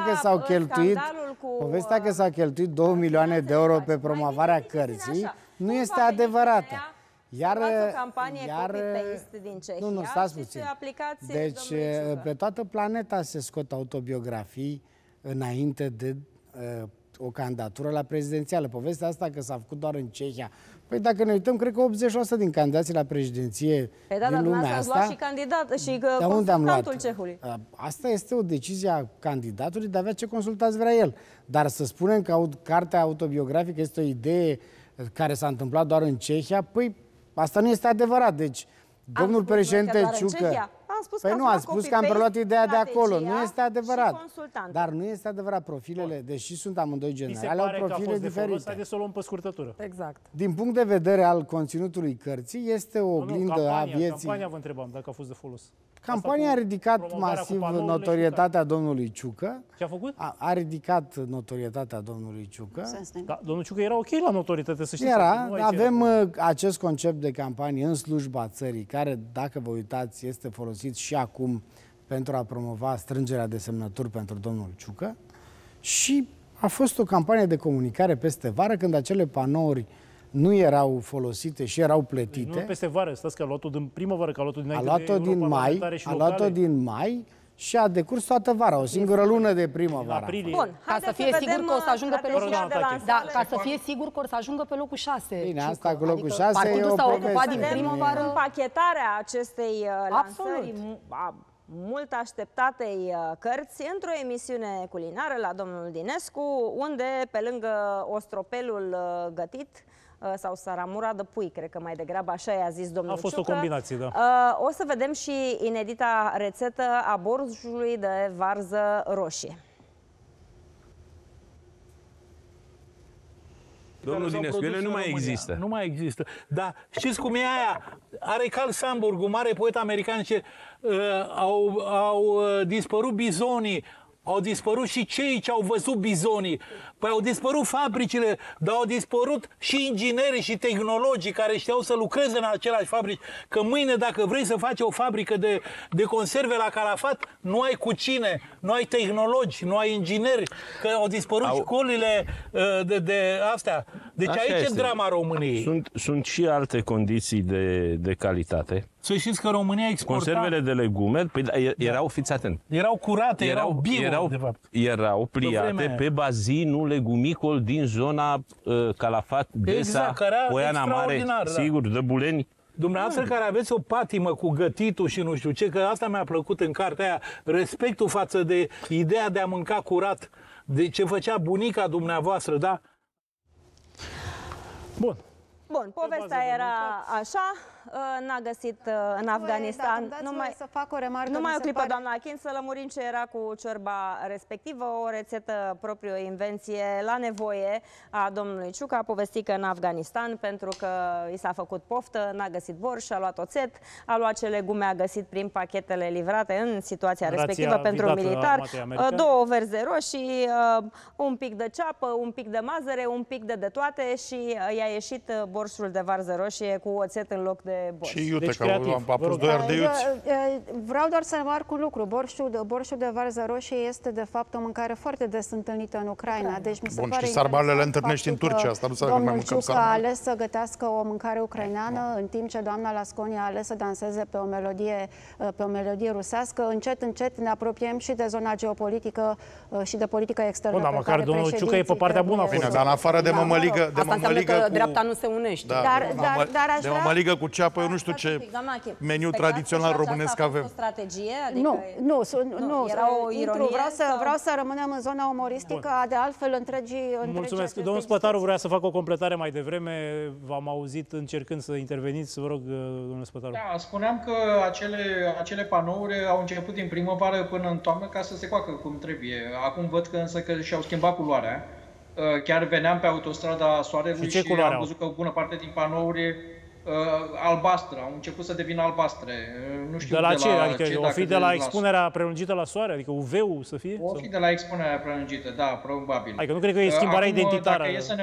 că s-au cheltuit 2 milioane de euro pe promovarea cărții nu este adevărată. Iar din Cehia, nu, stați puțin. Deci, pe toată planeta se scot autobiografii înainte de o candidatură la prezidențială. Povestea asta că s-a făcut doar în Cehia. Păi dacă ne uităm, cred că 80% din candidații la președinție din lumea asta... luat și candidat și consultantul cehului. Asta este o decizie a candidatului de a avea ce consultați vrea el. Dar să spunem că cartea autobiografică este o idee care s-a întâmplat doar în Cehia, păi asta nu este adevărat. Deci, domnul președinte Ciucă... Păi nu, a spus că am preluat ideea de acolo. Nu este adevărat. Dar nu este adevărat. Profilele, deși sunt amândoi generale, au profile diferite. Haideți să o luăm pe scurtătură. Exact. Din punct de vedere al conținutului cărții, este o oglindă a vieții. Campania vă întrebam dacă a fost de folos. Campania a ridicat masiv notorietatea domnului Ciucă. Ce a făcut? A ridicat notorietatea domnului Ciucă. Da, domnul Ciucă era ok la notorietate, să știți. Avem acest concept de campanie în slujba țării, care, dacă vă uitați, este folosit și acum pentru a promova strângerea de semnături pentru domnul Ciucă. Și a fost o campanie de comunicare peste vară, când acele panouri nu erau folosite și erau plătite. Nu peste vară, stați că a luat-o din primăvară, că a luat-o dinainte de a luat-o din mai și a decurs toată vara, o singură lună de primăvară. Bun, ca să fie sigur că o să ajungă pe locul 6. Da, ca să fie sigur că o să ajungă pe locul 6. Bine, asta cu locul 6 partidul s-a ocupat din primăvară. Împachetarea acestei lansări mult așteptatei cărți într-o emisiune culinară la domnul Dinescu, unde, pe lângă ostropelul gătit, sau saramura de pui, cred că mai degrabă, așa i-a zis domnul Ciucă. A fost o combinație, da. O să vedem și inedita rețetă a borșului de varză roșie. Domnul Dinescu, ele nu mai există. Nu mai există. Dar știți cum e aia? Are Carl Sandburg, un mare poet american, ce au dispărut bizonii, au dispărut și cei ce au văzut bizonii. Păi au dispărut fabricile, dar au dispărut și inginerii și tehnologii care știau să lucreze în același fabrici. Că mâine, dacă vrei să faci o fabrică de conserve la Calafat, nu ai cu cine, nu ai tehnologi, nu ai ingineri, că au dispărut școlile de astea. Deci așa aici este drama României. Sunt și alte condiții de calitate. Să știți că România exporta... Conservele de legume, erau, fiți atent. Erau curate, erau bio, de fapt. Erau pliate pe bazinul legumicol din zona Calafat, Desa, exact, Poiana Mare, sigur, Dăbuleni. Dumneavoastră care aveți o patimă cu gătitul și nu știu ce, că asta mi-a plăcut în cartea aia, respectul față de ideea de a mânca curat, de ce făcea bunica dumneavoastră, da? Bun. Bun, povestea era așa, n-a găsit în Afganistan, numai o clipă, doamna Achin, să lămurim ce era cu ciorba respectivă, o rețetă proprie, o invenție la nevoie a domnului Ciucă. A povestit că în Afganistan, pentru că i s-a făcut poftă, n-a găsit borș, a luat oțet, a luat ce legume a găsit prin pachetele livrate în situația respectivă pentru militar, 2 verze roșii, un pic de ceapă, un pic de mazăre, un pic de toate și i-a ieșit borșul de varză roșie cu oțet în loc de borș. Și iute, deci, că a pus 2 ardeiuți. Vreau doar să remarc un lucru. Borșul de varză roșie este de fapt o mâncare foarte des întâlnită în Ucraina. Deci mi se pare sarmalele le întâlnești în Turcia. Asta nu domnul mai Ciucă a ales să gătească o mâncare ucraineană, în timp ce doamna Lasconi a ales să danseze pe o melodie rusească. Încet, încet ne apropiem și de zona geopolitică și de politică externă. Dar măcar domnul Ciucă e pe partea bună. Bine, dar în afară de mămăligă, asta înseamnă că dreapta nu se unește. De mămăligă cu ceapă, eu nu știu ce meniu tradițional românesc avem. Nu, vreau să rămânem în zona umoristică, de altfel întregii. Mulțumesc. Domnul Spătaru vrea să facă o completare mai devreme. V-am auzit încercând să interveniți. Vă rog, domnul Spătaru. Da, spuneam că acele panouri au început din primăvară până în toamnă ca să se coacă cum trebuie. Acum văd că însă că și-au schimbat culoarea. Chiar veneam pe autostrada Soarelui și am văzut că o bună parte din panouri albastră, au început să devină albastre. Nu știu de la ce? Adică o fi de la expunerea prelungită la soare? Adică UV-ul să fie? O fi de la expunerea prelungită, da, probabil. Adică nu cred că e schimbarea identitară. Dacă e să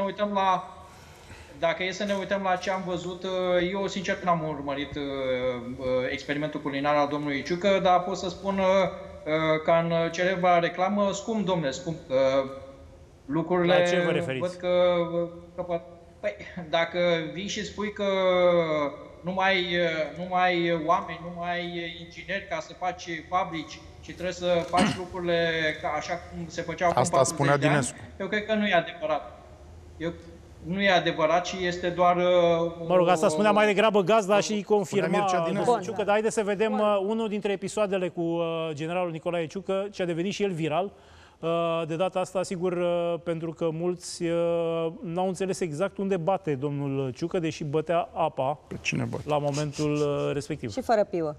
ne uităm la ce am văzut, eu sincer n-am urmărit experimentul culinar al domnului Ciucă, dar pot să spun ca în celebra reclamă, scump, domnule, scump. Lucrurile, la ce vă referiți? Văd că păi, dacă vii și spui că nu mai oameni, nu mai ingineri ca să faci fabrici și trebuie să faci lucrurile așa cum se făceau acum 40 de ani, eu cred că nu e adevărat. Nu e adevărat, ci este doar... Mă rog, asta spunea mai degrabă gazda și confirma Ciucă. Dar haideți să vedem unul dintre episoadele cu generalul Nicolae Ciucă, ce a devenit și el viral. De data asta, sigur, pentru că mulți n-au înțeles exact unde bate domnul Ciucă, deși bătea apa la momentul respectiv. Și fără piuă.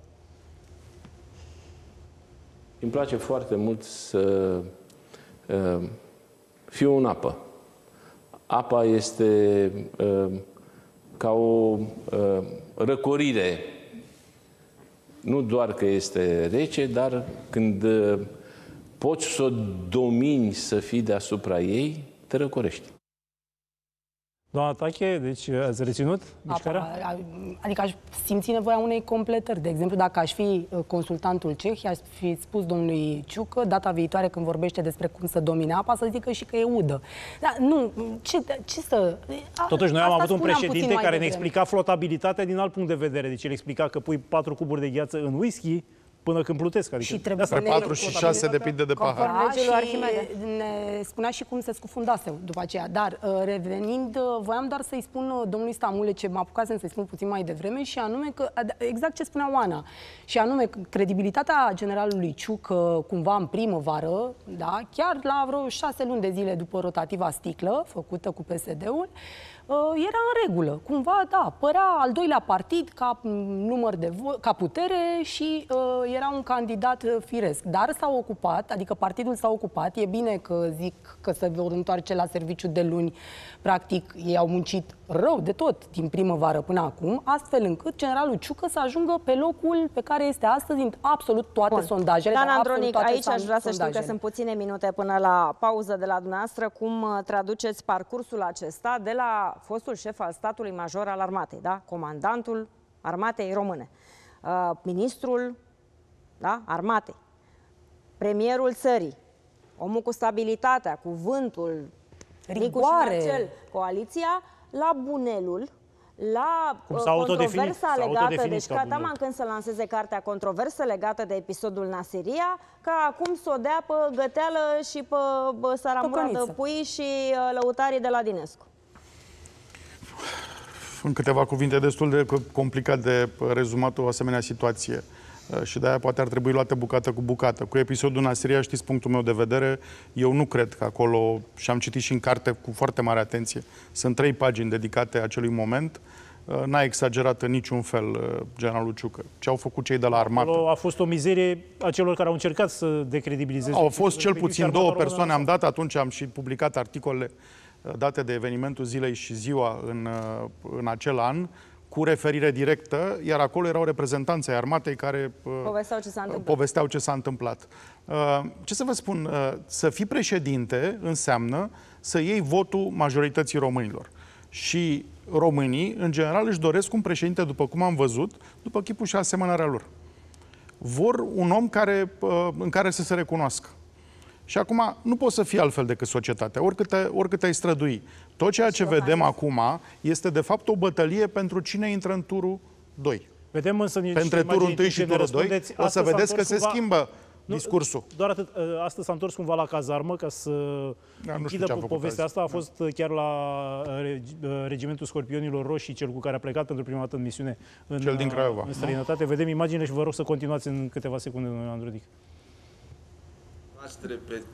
Îmi place foarte mult să fiu în apă. Apa este ca o răcorire. Nu doar că este rece, dar când poți să o domini, să fii deasupra ei, te răcorești. Doamna Tache, deci ați reținut mișcarea? Adică aș simți nevoia unei completări. De exemplu, dacă aș fi consultantul ceh, aș fi spus domnului Ciucă, data viitoare când vorbește despre cum să domine apa, să zică și că e udă. Dar nu, ce să... Totuși, noi am avut un președinte care ne explica flotabilitatea din alt punct de vedere. Deci el explica că pui 4 cuburi de gheață în whisky, până când plutesc. Adică și trebuie să 4 și 6 depinde de pahar. Da, și ne spunea și cum se scufundase după aceea. Dar revenind, voiam doar să-i spun domnului Stamule ce mă apucasem să-i spun puțin mai devreme, și anume că, exact ce spunea Oana, și anume că credibilitatea generalului Ciucă, cumva în primăvară, da, chiar la vreo 6 luni de zile după rotativa sticlă, făcută cu PSD-ul, era în regulă. Cumva, da, părea al doilea partid ca număr de ca putere și era un candidat firesc. Dar s-a ocupat, adică partidul s-a ocupat, e bine că zic că se vor întoarce la serviciu de luni, practic ei au muncit rău de tot din primăvară până acum, astfel încât generalul Ciucă să ajungă pe locul pe care este astăzi în absolut toate sondajele. Dan Andronic, aici aș vrea să știu că sunt puține minute până la pauză de la dumneavoastră. Cum traduceți parcursul acesta de la fostul șef al statului major al armatei, da? Comandantul armatei române, ministrul, da? Armatei, premierul țării, omul cu stabilitatea, cuvântul, rigoare, coaliția, la bunelul, la controversa legată, deci cataman când să lanseze cartea controversă legată de episodul Naseria, ca acum să o dea pe găteală și pe Saramuradă Pui și lăutarii de la Dinescu. În câteva cuvinte, destul de complicat de rezumat o asemenea situație. Și de-aia poate ar trebui luată bucată cu bucată. Cu episodul Naseria, știți punctul meu de vedere, eu nu cred că acolo, și am citit și în carte cu foarte mare atenție, sunt 3 pagini dedicate acelui moment, n-a exagerat în niciun fel generalul Ciucă. Ce au făcut cei de la armată? Acolo a fost o mizerie a celor care au încercat să decredibilizeze. Au fost cel puțin 2 persoane, am dat atunci, am și publicat articole date de evenimentul zilei și ziua în acel an, cu referire directă, iar acolo erau reprezentanții armatei care povesteau ce s-a întâmplat. Ce să vă spun, să fii președinte înseamnă să iei votul majorității românilor. Și românii, în general, își doresc un președinte, după cum am văzut, după chipul și asemănarea lor. Vor un om în care să se recunoască. Și acum nu poți să fii altfel decât societatea, oricât ai strădui. Tot ceea ce vedem acum este de fapt o bătălie pentru cine intră în turul 2. Vedem însă pentru turul 1 și turul 2 o să vedeți că se schimbă discursul. Doar atât. Astăzi s-a întors cumva la cazarmă ca să închidă povestea asta. A fost chiar la regimentul Scorpionilor Roșii, cel cu care a plecat pentru prima dată în misiune cel din Craiova. În străinătate. Vedem imaginile și vă rog să continuați în câteva secunde, domnule Andronic. Pe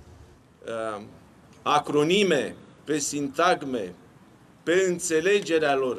acronime, pe sintagme, pe înțelegerea lor.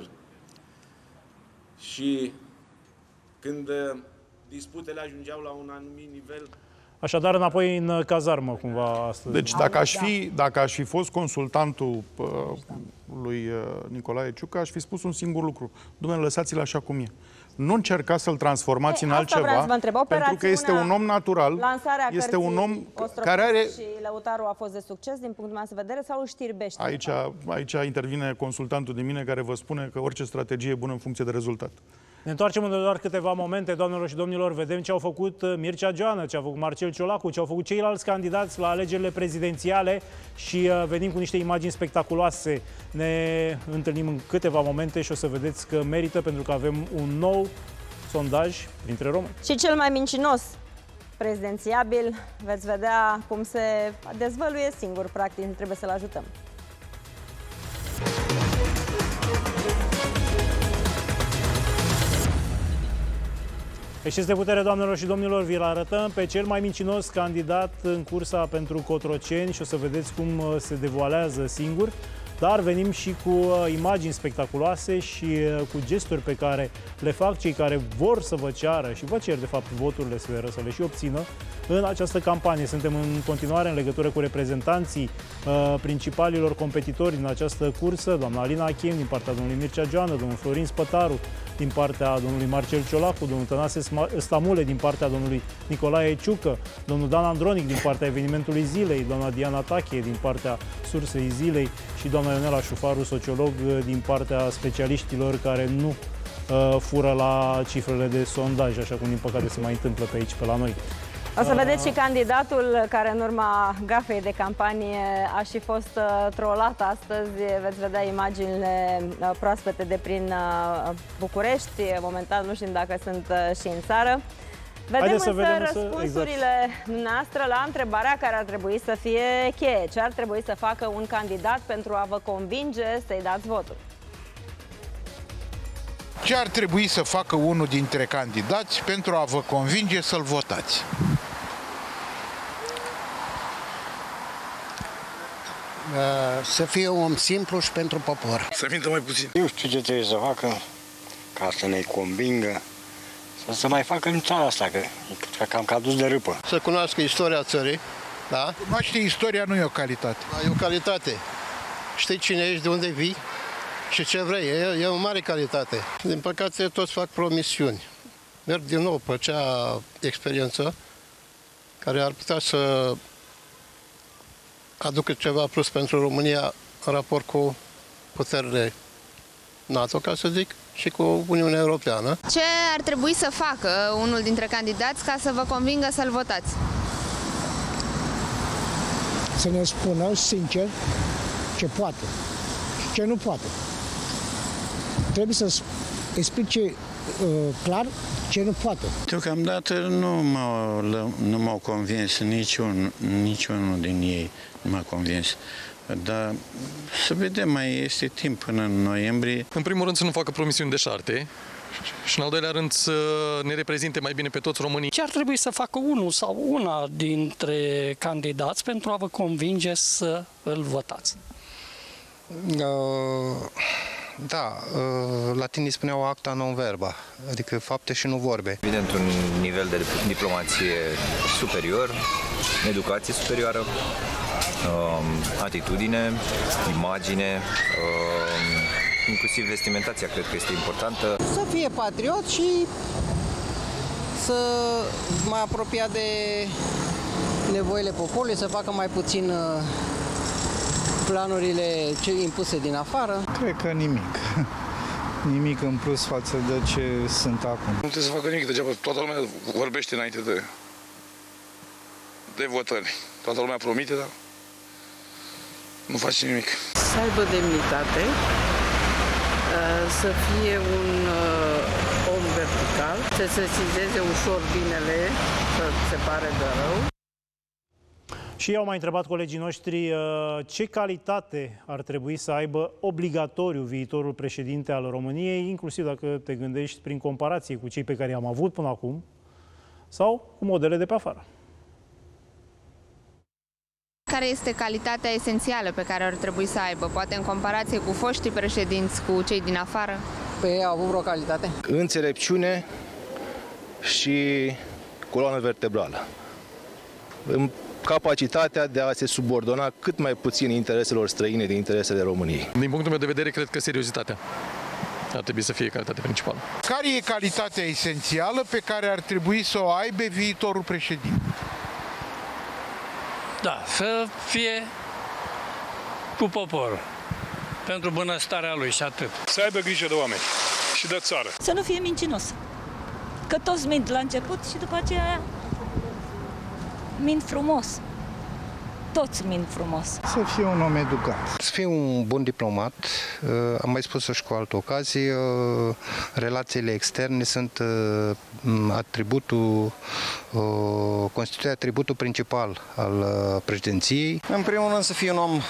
Și când disputele ajungeau la un anumit nivel... Așadar, înapoi în cazarmă, cumva, astăzi. Deci, dacă aș fi fost consultantul lui Nicolae Ciucă, aș fi spus un singur lucru. Dumnezeu, lăsați-l așa cum e. Nu încercați să-l transformați în altceva, pentru că este un om natural. Lansarea este un om care are... Și Lăutaru a fost de succes din punctul meu de vedere sau îl știrbește? Aici intervine consultantul din mine care vă spune că orice strategie e bună în funcție de rezultat. Ne întoarcem în doar câteva momente, doamnelor și domnilor, vedem ce au făcut Mircea Joană, ce a făcut Marcel Ciolacu, ce au făcut ceilalți candidați la alegerile prezidențiale și venim cu niște imagini spectaculoase. Ne întâlnim în câteva momente și o să vedeți că merită, pentru că avem un nou sondaj printre români. Și cel mai mincinos prezidențiabil, veți vedea cum se dezvăluie singur, practic, nu trebuie să-l ajutăm. Ieșiți de putere, doamnelor și domnilor, vi-l arătăm pe cel mai mincinos candidat în cursa pentru Cotroceni și o să vedeți cum se devoalează singur. Dar venim și cu imagini spectaculoase și cu gesturi pe care le fac cei care vor să vă ceară și vă cer, de fapt, voturile, speră să le și obțină în această campanie. Suntem în continuare în legătură cu reprezentanții principalilor competitori din această cursă, doamna Alina Achim din partea domnului Mircea Joană, domnul Florin Spătaru din partea domnului Marcel Ciolacu, domnul Tănase Stamule din partea domnului Nicolae Ciucă, domnul Dan Andronic din partea evenimentului zilei, doamna Diana Tache din partea sursei zilei și doamna Ionela Șufaru, sociolog, din partea specialiștilor care nu fură la cifrele de sondaj, așa cum din păcate se mai întâmplă pe aici, pe la noi. O să vedeți și candidatul care în urma gafei de campanie a și fost trolat astăzi. Veți vedea imaginile proaspete de prin București. Momentan nu știm dacă sunt și în țară. Vedem însă răspunsurile noastre la întrebarea care ar trebui să fie cheie. Ce ar trebui să facă un candidat pentru a vă convinge să-i dați votul? Ce ar trebui să facă unul dintre candidați pentru a vă convinge să-l votați? Să fie un om simplu și pentru popor. Să mintă mai puțin. Eu știu ce trebuie să facă ca să ne convingă să mai facă în țara asta, că e cam cadus de râpă. Să cunoască istoria țării, da? Cunoaște istoria nu e o calitate. E o calitate. Știi cine ești, de unde vii și ce vrei. E o mare calitate. Din păcate, toți fac promisiuni. Merg din nou pe acea experiență care ar putea să aducă ceva plus pentru România în raport cu puterile NATO, ca să zic, și cu Uniunea Europeană. Ce ar trebui să facă unul dintre candidați ca să vă convingă să-l votați? Să ne spună sincer ce poate și ce nu poate. Trebuie să explice clar ce nu poate. Deocamdată nu m-au convins niciunul din ei nu m-a convins. Dar să vedem, mai este timp până în noiembrie. În primul rând să nu facă promisiuni deșarte și în al doilea rând să ne reprezinte mai bine pe toți românii. Ce ar trebui să facă unul sau una dintre candidați pentru a vă convinge să îl votați? Da, latinii spuneau acta non verba, adică fapte și nu vorbe. Evident, un nivel de diplomație superior, educație superioară, atitudine, imagine, inclusiv vestimentația cred că este importantă. Să fie patriot și să mai apropia de nevoile poporului, să facă mai puțin planurile impuse din afară. Cred că nimic. Nimic în plus față de ce sunt acum. Nu trebuie să facă nimic, degeaba toată lumea vorbește înainte de votări. Toată lumea promite, dar nu face nimic. Să aibă demnitate, să fie un om vertical, să sesizeze ușor binele, să se pare de rău. Și i-au mai întrebat colegii noștri ce calitate ar trebui să aibă obligatoriu viitorul președinte al României, inclusiv dacă te gândești prin comparație cu cei pe care i-am avut până acum sau cu modele de pe afară. Care este calitatea esențială pe care ar trebui să aibă, poate în comparație cu foștii președinți, cu cei din afară? Păi au avut vreo calitate? Înțelepciune și coloană vertebrală. Capacitatea de a se subordona cât mai puțin intereselor străine din interesele României. Din punctul meu de vedere, cred că seriozitatea ar trebui să fie calitatea principală. Care e calitatea esențială pe care ar trebui să o aibă viitorul președinte? Da, să fie cu poporul, pentru bunăstarea lui și atât. Să aibă grijă de oameni și de țară. Să nu fie mincinos, că toți mint la început și după aceea mint frumos. Toți mint frumos. Să fie un om educat. Să fie un bun diplomat, am mai spus-o și cu altă ocazie, relațiile externe sunt constituie atributul principal al președinției. În primul rând să fie un om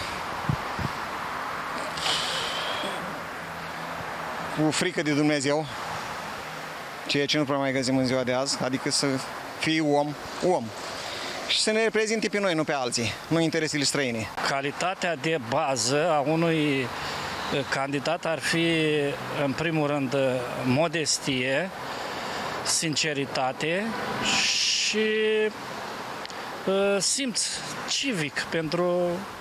cu frică de Dumnezeu, ceea ce nu prea mai găsim în ziua de azi, adică să fie om. Și să ne reprezinte pe noi, nu pe alții, nu interesele străine. Calitatea de bază a unui candidat ar fi, în primul rând, modestie, sinceritate și simț civic pentru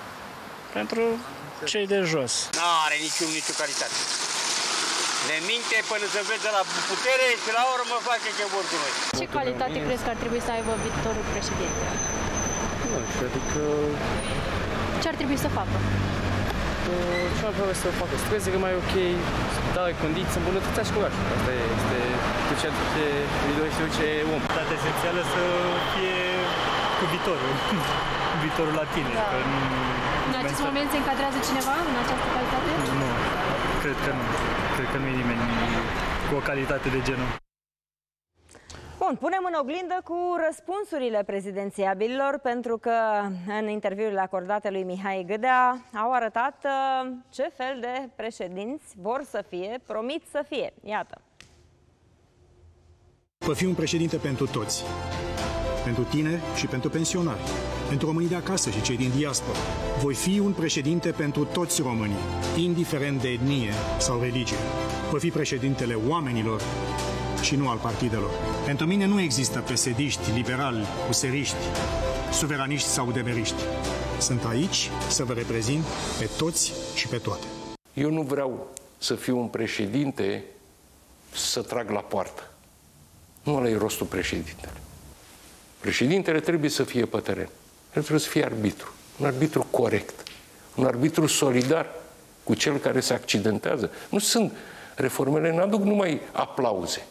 cei de jos. Nu are nicio calitate. Ne minte până se vede la putere și la urmă face ce vor cu noi. Ce calitate crezi că ar trebui să aibă viitorul președinte? Nu știu, adică... Ce ar trebui să facă? Ce ar trebui să facă? Să crezi că mai ok, să dai condiții, să îmbunătățească orașul. Asta este tot ceea ce îi dorește orice om. Calitatea esențială să fie cu viitorul. Viitorul la tine. Da. În acest moment se încadrează cineva în această calitate? Nu, cred că nu. Cred că nu e nimeni cu o calitate de genul. Bun, punem în oglindă cu răspunsurile prezidențiabililor, pentru că în interviurile acordate lui Mihai Gâdea au arătat ce fel de președinți vor să fie, promit să fie. Iată. Vă fi un președinte pentru toți. Pentru tineri și pentru pensionari. Pentru românii de acasă și cei din diaspora. Voi fi un președinte pentru toți românii, indiferent de etnie sau religie. Voi fi președintele oamenilor și nu al partidelor. Pentru mine nu există pesediști, liberali, useriști, suveraniști sau udemeriști. Sunt aici să vă reprezint pe toți și pe toate. Eu nu vreau să fiu un președinte să trag la poartă. Nu ăla e rostul președintele. Președintele trebuie să fie pe teren. El trebuie să fie arbitru. Un arbitru corect. Un arbitru solidar cu cel care se accidentează. Nu sunt reformele, nu aduc numai aplauze.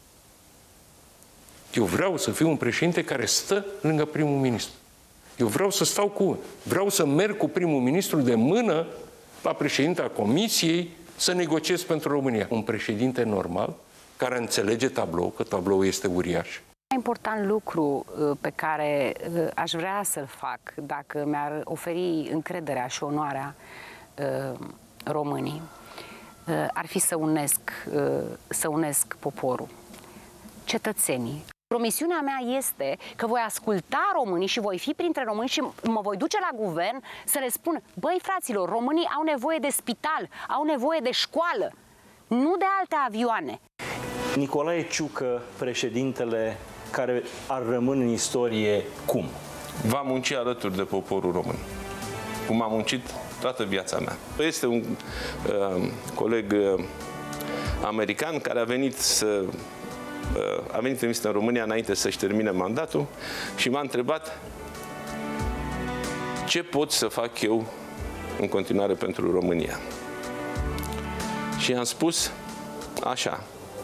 Eu vreau să fiu un președinte care stă lângă primul ministru. Eu vreau să merg cu primul ministru de mână la președinta Comisiei să negociez pentru România. Un președinte normal care înțelege tablou, că tabloul este uriaș. Important lucru pe care aș vrea să-l fac dacă mi-ar oferi încrederea și onoarea românii ar fi să unesc poporul, cetățenii. Promisiunea mea este că voi asculta românii și voi fi printre români și mă voi duce la guvern să le spun: băi, fraților, românii au nevoie de spital, au nevoie de școală, nu de alte avioane. Nicolae Ciucă, președintele care ar rămâne în istorie, cum? Va munci alături de poporul român, cum am muncit toată viața mea. Este un coleg american care a venit în vizită în România înainte să-și termine mandatul și m-a întrebat ce pot să fac eu în continuare pentru România. Și i-am spus așa: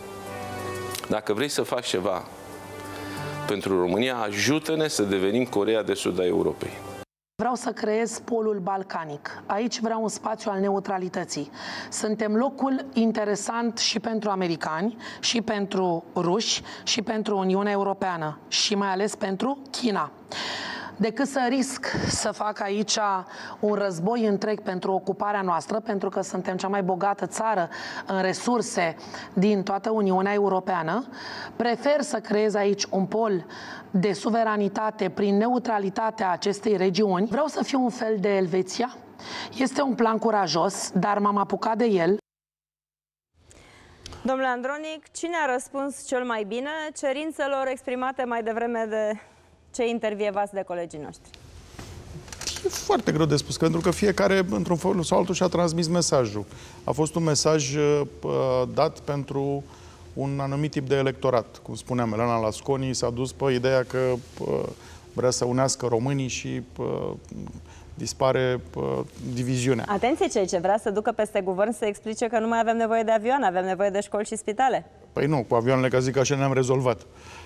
dacă vrei să faci ceva pentru România, ajută-ne să devenim Coreea de Sud a Europei. Vreau să creez polul balcanic. Aici vreau un spațiu al neutralității. Suntem locul interesant și pentru americani, și pentru ruși, și pentru Uniunea Europeană, și mai ales pentru China. Decât să risc să fac aici un război întreg pentru ocuparea noastră, pentru că suntem cea mai bogată țară în resurse din toată Uniunea Europeană, prefer să creez aici un pol de suveranitate prin neutralitatea acestei regiuni. Vreau să fiu un fel de Elveția. Este un plan curajos, dar m-am apucat de el. Domnule Andronic, cine a răspuns cel mai bine cerințelor exprimate mai devreme de cei intervievați de colegii noștri? E foarte greu de spus, pentru că fiecare, într-un fel sau altul, și-a transmis mesajul. A fost un mesaj dat pentru un anumit tip de electorat. Cum spuneam, Elena Lasconi s-a dus pe ideea că vrea să unească românii și dispare diviziunea. Atenție, cei ce vrea să ducă peste guvern să explice că nu mai avem nevoie de avioane, avem nevoie de școli și spitale. Păi nu, cu avioanele, ca zic așa, ne-am rezolvat.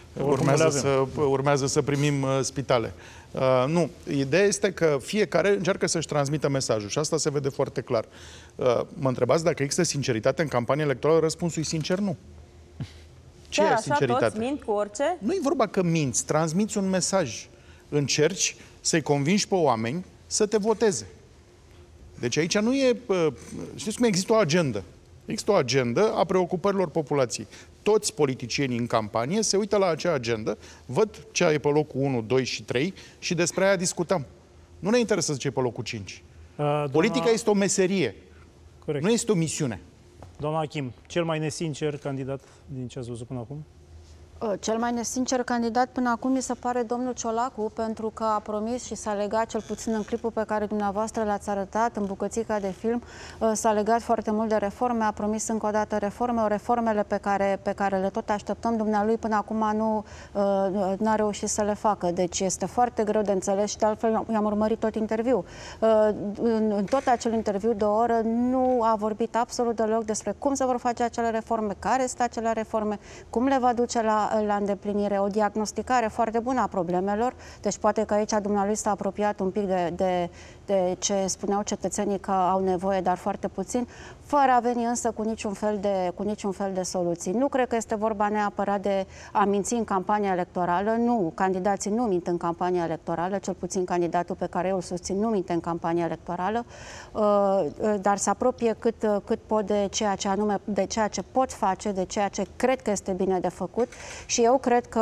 Urmează să primim spitale. Nu, ideea este că fiecare încearcă să-și transmită mesajul și asta se vede foarte clar. Mă întrebați dacă există sinceritate în campanie electorală? Răspunsul e sincer, nu. Ce e sinceritate? Toți mint cu orice? Nu e vorba că minți, transmiți un mesaj. Încerci să-i convingi pe oameni să te voteze. Deci aici nu e... Știți cum există o agendă? Există o agendă a preocupărilor populației. Toți politicienii în campanie se uită la acea agendă, văd ce e pe locul 1, 2 și 3 și despre aia discutăm. Nu ne interesează ce e pe locul 5. Politica este o meserie. Corect. Nu este o misiune. Doamna Achim, cel mai nesincer candidat din ce ați văzut până acum? Cel mai nesincer candidat până acum mi se pare domnul Ciolacu, pentru că a promis și s-a legat, cel puțin în clipul pe care dumneavoastră l-ați arătat, în bucățica de film, s-a legat foarte mult de reforme, a promis încă o dată reformele pe care le tot așteptăm. Dumnealui până acum n-a reușit să le facă, deci este foarte greu de înțeles și de altfel i-am urmărit tot interviul. În tot acel interviu de o oră nu a vorbit absolut deloc despre cum se vor face acele reforme, care sunt acele reforme, cum le va duce la îndeplinire, o diagnosticare foarte bună a problemelor, deci poate că aici dumnealui s-a apropiat un pic de ce spuneau cetățenii că au nevoie, dar foarte puțin. fără a veni însă cu niciun fel de soluții. Nu cred că este vorba neapărat de a minți în campania electorală. Nu, candidații nu mint în campania electorală, cel puțin candidatul pe care eu îl susțin nu minte în campania electorală, dar se apropie cât pot de ceea ce pot face, de ceea ce cred că este bine de făcut și eu cred că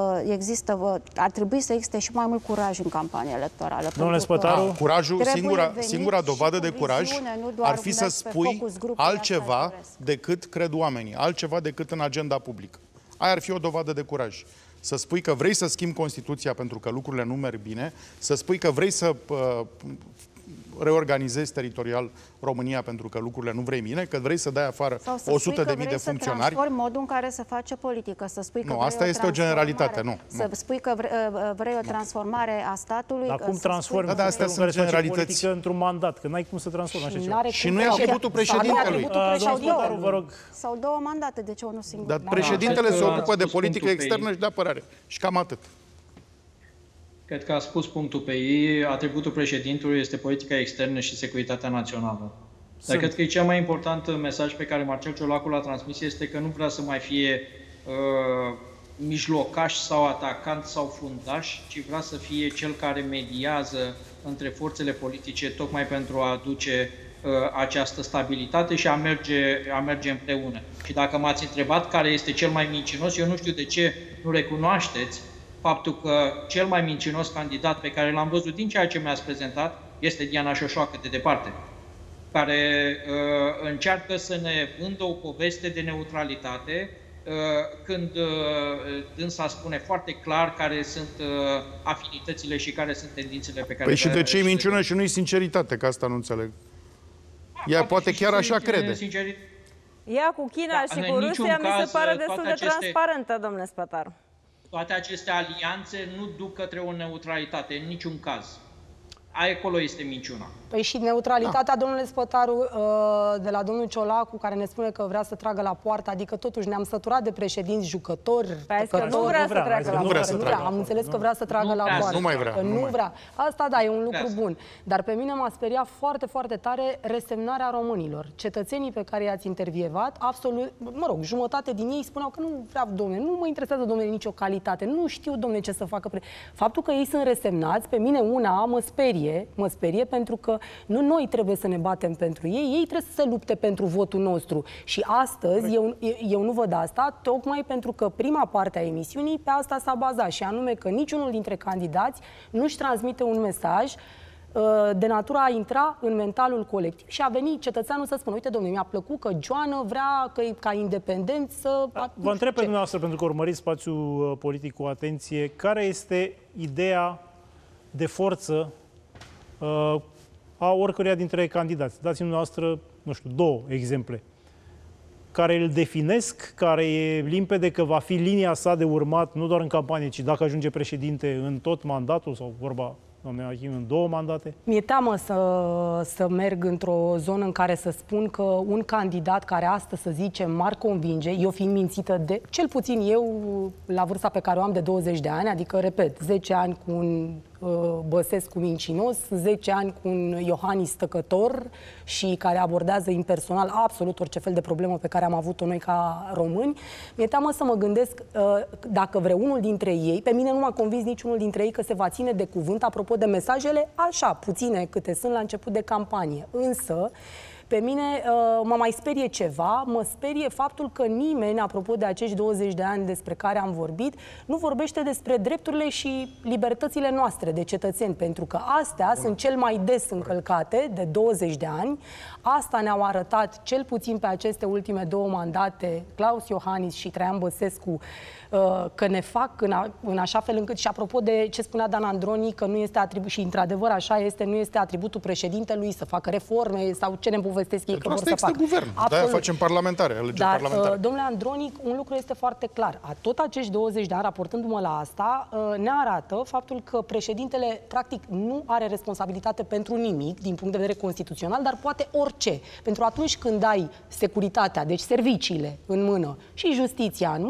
ar trebui să existe și mai mult curaj în campania electorală. Domnule Spătaru, curajul, singura dovadă de curaj ar fi să spui altceva decât cred oamenii, altceva decât în agenda publică. Aia ar fi o dovadă de curaj. Să spui că vrei să schimbi Constituția pentru că lucrurile nu merg bine, să spui că vrei să reorganizezi teritorial România pentru că lucrurile nu vrei bine, că vrei să dai afară 100.000 de funcționari. Să transformi modul în care se face politică, să spui că nu, asta este o generalitate, nu. Să spui că vrei o transformare a statului. Dar cum transformi astea sunt generalități într-un mandat? Că n-ai cum să transformi așa ceva. Și nu e atributul președintelui. Sau 2 mandate, de ce unul singur? Dar președintele se ocupă de politică externă și de apărare. Și cam atât. Cred că a spus punctul pe ei. Atributul președintelui este politica externă și securitatea națională. Dar cred că e cel mai important mesaj pe care Marcel Ciolacu l-a transmis este că nu vrea să mai fie mijlocaș sau atacant sau fundaș, ci vrea să fie cel care mediază între forțele politice tocmai pentru a aduce această stabilitate și a merge împreună. Și dacă m-ați întrebat care este cel mai mincinos, eu nu știu de ce nu recunoașteți faptul că cel mai mincinos candidat pe care l-am văzut din ceea ce mi-ați prezentat este Diana Șoșoacă, de departe, care încearcă să ne vândă o poveste de neutralitate, când dânsa spune foarte clar care sunt afinitățile și care sunt tendințele pe care... Păi și de ce e minciună și nu-i sinceritate, că asta nu înțeleg. Ea poate chiar așa crede. Ea cu China și cu Rusia mi se pare destul de transparentă, domnule Spătaru. Toate aceste alianțe nu duc către o neutralitate, în niciun caz. Acolo este minciuna. Păi și neutralitatea, domnule Spătaru, de la domnul Ciolacu, care ne spune că vrea să tragă la poartă, adică totuși ne-am săturat de președinți jucători. Nu vrea să tragă la poartă. Am înțeles că vrea să tragă la poartă. Nu mai vrea. Nu vrea. Asta da, e un lucru bun. Dar pe mine m-a speriat foarte, foarte tare resemnarea românilor. Cetățenii pe care i-ați intervievat, absolut, mă rog, jumătate din ei spuneau că nu vreau, domnule, nu mă interesează, domnule, nicio calitate, nu știu, domnule, ce să facă. Faptul că ei sunt resemnați, pe mine mă sperie pentru că nu noi trebuie să ne batem pentru ei, ei trebuie să se lupte pentru votul nostru. Și astăzi eu nu văd asta, tocmai pentru că prima parte a emisiunii pe asta s-a bazat, și anume că niciunul dintre candidați nu-și transmite un mesaj de natura a intra în mentalul colectiv și a venit cetățeanul să spună: uite, domnule, mi-a plăcut că Joană vrea ca independent să... Vă întreb pe dumneavoastră, pentru că urmăriți spațiul politic cu atenție, care este ideea de forță a oricăruia dintre candidați? Dați-mi dumneavoastră, nu știu, 2 exemple care îl definesc, care e limpede că va fi linia sa de urmat, nu doar în campanie, ci dacă ajunge președinte în tot mandatul, sau vorba, doamne Achim, în 2 mandate? Mi-e teamă să merg într-o zonă în care să spun că un candidat care astăzi, să zicem, m-ar convinge, eu fiind mințită de, cel puțin eu, la vârsta pe care o am de 20 de ani, adică, repet, 10 ani cu un Băsescu mincinos, 10 ani cu un Iohannis tăcător și care abordează impersonal absolut orice fel de problemă pe care am avut-o noi ca români. Mi-e teamă să mă gândesc dacă vreunul dintre ei, pe mine nu m-a convins niciunul dintre ei că se va ține de cuvânt apropo de mesajele așa puține câte sunt la început de campanie. Însă pe mine mă mai sperie ceva, mă sperie faptul că nimeni, apropo de acești 20 de ani despre care am vorbit, nu vorbește despre drepturile și libertățile noastre de cetățeni, pentru că astea sunt cel mai des încălcate de 20 de ani. Asta ne-au arătat, cel puțin pe aceste ultime 2 mandate, Claus Iohannis și Traian Băsescu, că ne fac în așa fel încât, și apropo de ce spunea Dan Andronic, că nu este atribut, și într-adevăr așa este, nu este atributul președintelui să facă reforme sau ce ne povestesc ei că vor să facă. Guvern. De-aia facem parlamentare, alegeri parlamentare. Domnule Andronic, un lucru este foarte clar. Tot acești 20 de ani, raportându-mă la asta, ne arată faptul că președintele, practic, nu are responsabilitate pentru nimic, din punct de vedere constituțional, dar poate orice. Pentru atunci când ai securitatea, deci serviciile în mână și justiția în mână,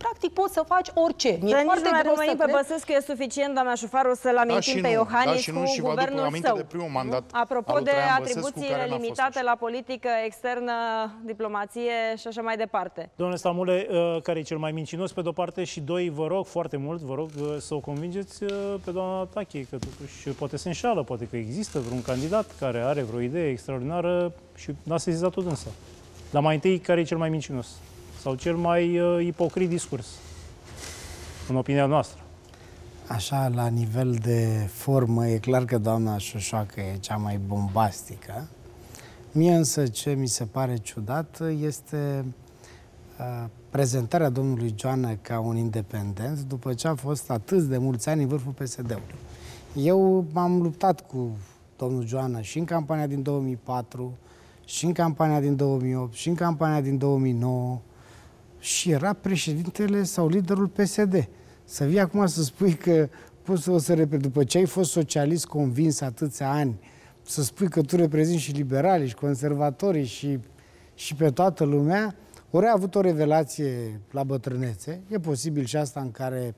practic poți să faci orice. Mi-e foarte greu să pe Băsescu e suficient, doamna Șufaru, să-l amintim pe Iohannis cu guvernul său. Apropo de atribuțiile limitate la politică externă, diplomație și așa mai departe. Domnule Stamule, care e cel mai mincinos pe de-o parte și doi, vă rog foarte mult, vă rog să o convingeți pe doamna Tache, că totuși poate se înșală, poate că există vreun candidat care are vreo idee extraordinară și n-a sesizat-o dânsa. Dar mai întâi, care e cel mai mincinos? Sau cel mai ipocrit discurs, în opinia noastră? Așa, la nivel de formă, e clar că doamna Șoșoacă e cea mai bombastică. Mie însă ce mi se pare ciudat este prezentarea domnului Joană ca un independent după ce a fost atât de mulți ani în vârful PSD-ului. Eu m-am luptat cu domnul Joană și în campania din 2004, și în campania din 2008, și în campania din 2009 și era președintele sau liderul PSD. Să vii acum să spui că poți să repet, după ce ai fost socialist convins atâția ani, să spui că tu reprezinți și liberalii, și conservatorii, și pe toată lumea, ori a avut o revelație la bătrânețe, e posibil și asta în care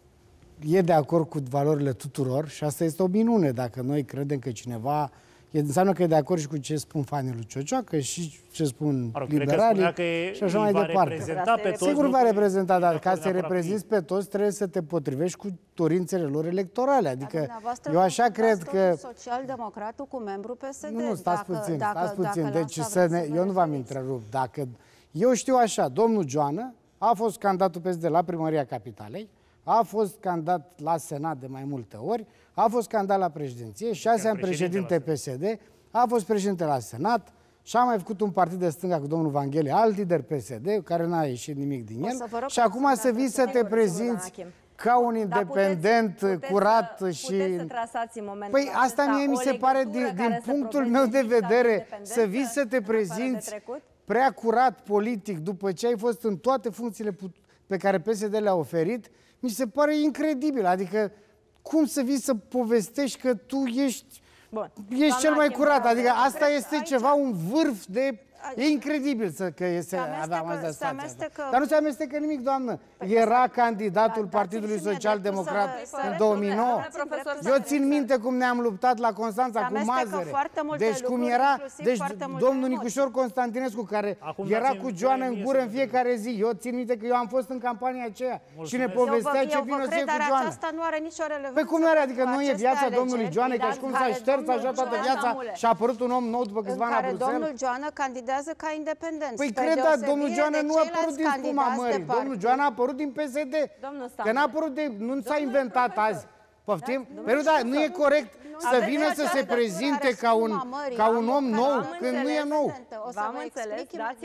e de acord cu valorile tuturor și asta este o minune dacă noi credem că cineva înseamnă că e de acord și cu ce spun fanii lui Ciocioacă și ce spun liberalii și așa mai departe. Sigur va reprezenta, dar ca să-i reprezinți pe toți trebuie să te potrivești cu dorințele lor electorale. Adică eu așa cred că... Social-democratul cu membru PSD. Nu, stați puțin. Deci eu nu v-am întrerupt. Eu știu așa, domnul Joană a fost candidatul PSD la Primăria Capitalei, a fost candidat la Senat de mai multe ori, a fost candidat la președinție, 6 ani președinte PSD, a fost președinte la Senat și a mai făcut un partid de stânga cu domnul Vanghele, alt lider PSD, care n-a ieșit nimic din el. Și acum să vii să te prezinți ca un independent curat și... Puteți să trasați în momentul Păi asta mie mi se pare, din punctul meu de vedere, să vii să te prezinți prea curat politic după ce ai fost în toate funcțiile pe care PSD le-a oferit, mi se pare incredibil. Adică, cum să vii să povestești că tu ești cel mai curat? Adică asta este ceva, un vârf de... E incredibil că aveam asta. Dar nu se amestecă nimic, doamnă. Era candidatul Partidului Social-Democrat în 2009. Eu țin minte cum ne-am luptat la Constanța cu Mazăre. Deci cum era... Deci domnul Nicușor Constantinescu, care era cu Joană în gură în fiecare zi. Eu țin minte că eu am fost în campania aceea și ne povestea ce bine o ție cu Joană. Asta nu are nicio relevanță. Păi cum are? Adică nu e viața domnului Joană, ca și cum s-a șters așa toată viața și a apărut un om nou după câțiva ani la Bruxelles. Domnul Joană candidează ca independent. Păi cred, domnul Joană nu a apărut din spuma mării. Domnul Joană a apărut din PSD. Că n-a apărut nu s-a inventat azi. Poftim? Păi nu e corect să vină să se prezinte ca un om nou, când nu e nou. V-am înțeles,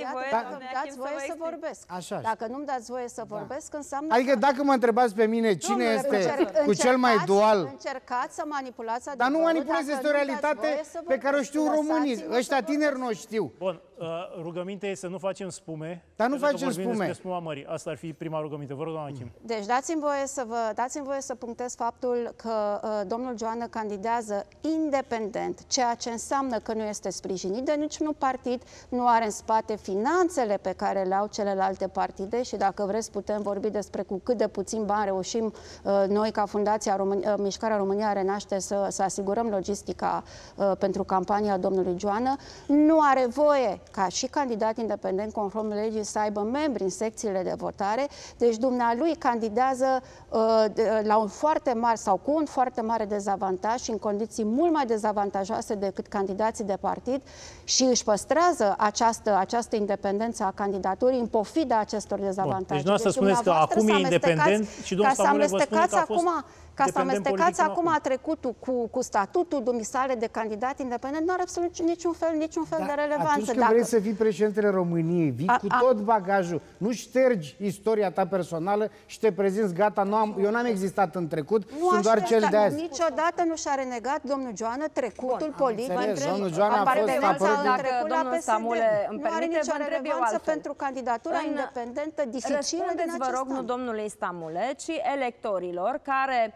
dați voie să vorbesc. Dacă nu-mi dați voie să vorbesc, înseamnă... Adică dacă mă întrebați pe mine cine este cu cel mai dual... Încercați să manipulați adevărul. Dar nu manipulez, este o realitate pe care o știu românii. Ăștia tineri nu o știu. Bun, rugăminte e să nu facem spume. Dar nu facem spume. Spuma mării. Asta ar fi prima rugăminte. Vă rog, doamna Kim. Deci dați-mi voie să punctez faptul că domnul Joană candidează independent, ceea ce înseamnă că nu este sprijinit de niciun partid, nu are în spate finanțele pe care le au celelalte partide și dacă vreți putem vorbi despre cu cât de puțin bani reușim noi ca Fundația Mișcarea România Renaște să asigurăm logistica pentru campania domnului Joană. Nu are voie ca și candidat independent conform legii să aibă membri în secțiile de votare, deci dumnealui candidează la un foarte mare sau cu un foarte mare dezavantaj și în condiții mult mai dezavantajoase decât candidații de partid și își păstrează această independență a candidaturii în pofida acestor dezavantaje. Deci nu să spuneți că acum e independent și domnul Stamule vă spune că a fost ca să amestecați acum trecutul cu statutul dumisale de candidat independent, nu are absolut niciun fel de relevanță. Atunci când vrei să fii președintele României, vii cu tot bagajul, nu ștergi istoria ta personală și te prezinți gata, eu n-am existat în trecut, sunt doar cel de azi. Niciodată nu și-a renegat domnul Joană trecutul politic. Domnul Joană a fost apărut domnul Stamule, îmi permite, vă întreb eu altfel. Pentru candidatura independentă dificilă din acest an. Răspundeți, vă rog, nu domnului Stamule, ci electorilor care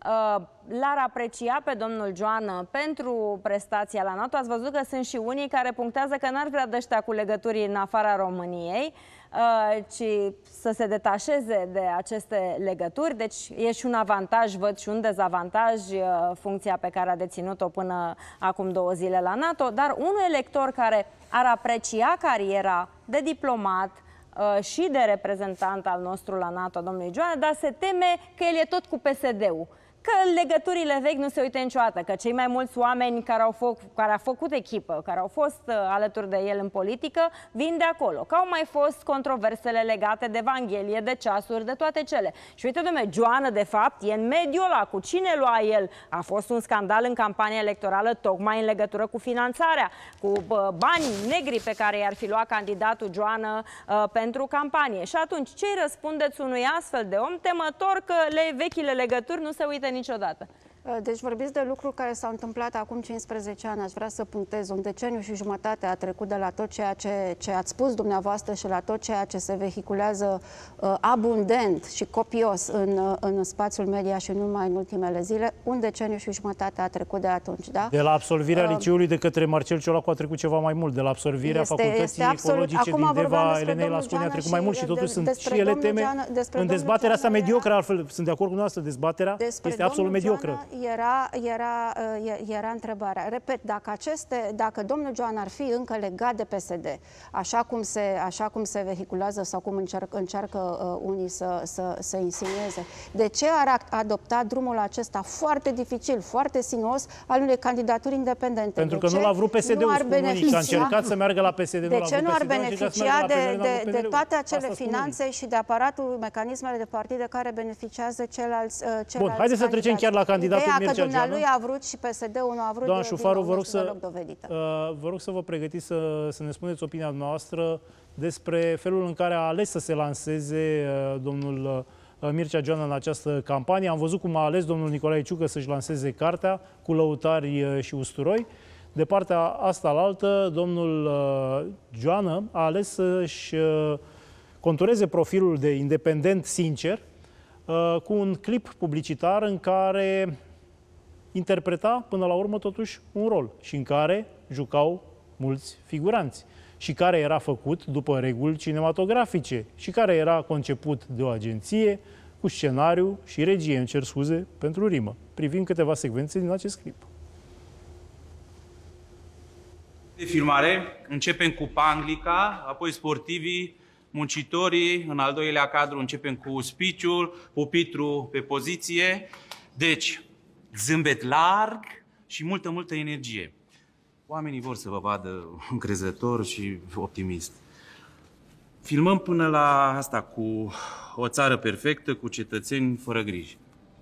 l-ar aprecia pe domnul Joană pentru prestația la NATO. Ați văzut că sunt și unii care punctează că n-ar vrea de ăștia cu legături în afara României. ci să se detașeze de aceste legături. Deci e și un avantaj, văd și un dezavantaj, funcția pe care a deținut-o până acum 2 zile la NATO, dar un elector care ar aprecia cariera de diplomat și de reprezentant al nostru la NATO, domnului Joană, dar se teme că el e tot cu PSD-ul. Că legăturile vechi nu se uită niciodată, că cei mai mulți oameni care au făcut echipă, care au fost alături de el în politică, vin de acolo. Că au mai fost controversele legate de Evanghelie, de ceasuri, de toate cele. Și uite, dom'le, Joană, de fapt, e în mediul ăla. Cu cine lua el? A fost un scandal în campania electorală tocmai în legătură cu finanțarea, cu banii negri pe care i-ar fi luat candidatul Joană pentru campanie. Și atunci, ce-i răspundeți unui astfel de om temător că vechile legături nu se uită niciodată? Deci vorbiți de lucruri care s-au întâmplat acum 15 ani. Aș vrea să punctez. Un deceniu și jumătate a trecut de la tot ceea ce ați spus dumneavoastră și la tot ceea ce se vehiculează abundent și copios în spațiul media și nu numai în ultimele zile. Un deceniu și jumătate a trecut de atunci, da? De la absolvirea liceului de către Marcel Ciolacu a trecut ceva mai mult. De la absolvirea facultății ecologice din Deva, Elenei Lasconi a trecut mai mult și totuși sunt și ele teme. În dezbaterea asta mediocră, altfel, sunt de acord cu noastră, dezbaterea este absolut mediocră. Era întrebarea. Repet, dacă domnul Joană ar fi încă legat de PSD, așa cum se vehiculează sau cum încearcă unii să insinueze, de ce ar adopta drumul acesta foarte dificil, foarte sinuos al unei candidaturi independente? Pentru că nu l-a vrut PSD-ul, spun unii, că a încercat să meargă la PSD. De ce nu ar beneficia de toate acele finanțe și de aparatul, mecanismele de partide care beneficiază ceilalți Bun, haideți să trecem chiar la candidatul Mircea Joană. Că dumnealui a vrut și PSD-ul nu a vrut. Doamna Șufaru, vă rog să vă pregătiți să ne spuneți opinia noastră despre felul în care a ales să se lanseze domnul Mircea Joană în această campanie. Am văzut cum a ales domnul Nicolae Ciucă să-și lanseze cartea cu lăutari și usturoi. De partea asta la altă, domnul Joană a ales să-și contureze profilul de independent sincer cu un clip publicitar în care interpreta până la urmă totuși un rol și în care jucau mulți figuranți și care era făcut după reguli cinematografice și care era conceput de o agenție cu scenariu și regie, îmi cer scuze pentru rimă, privind câteva secvențe din acest clip. De filmare, începem cu panglica, apoi sportivii, muncitorii, în al doilea cadru începem cu speech-ul, pupitru pe poziție, deci zâmbet larg și multă energie. Oamenii vor să vă vadă încrezător și optimist. Filmăm până la asta cu o țară perfectă, cu cetățeni fără griji.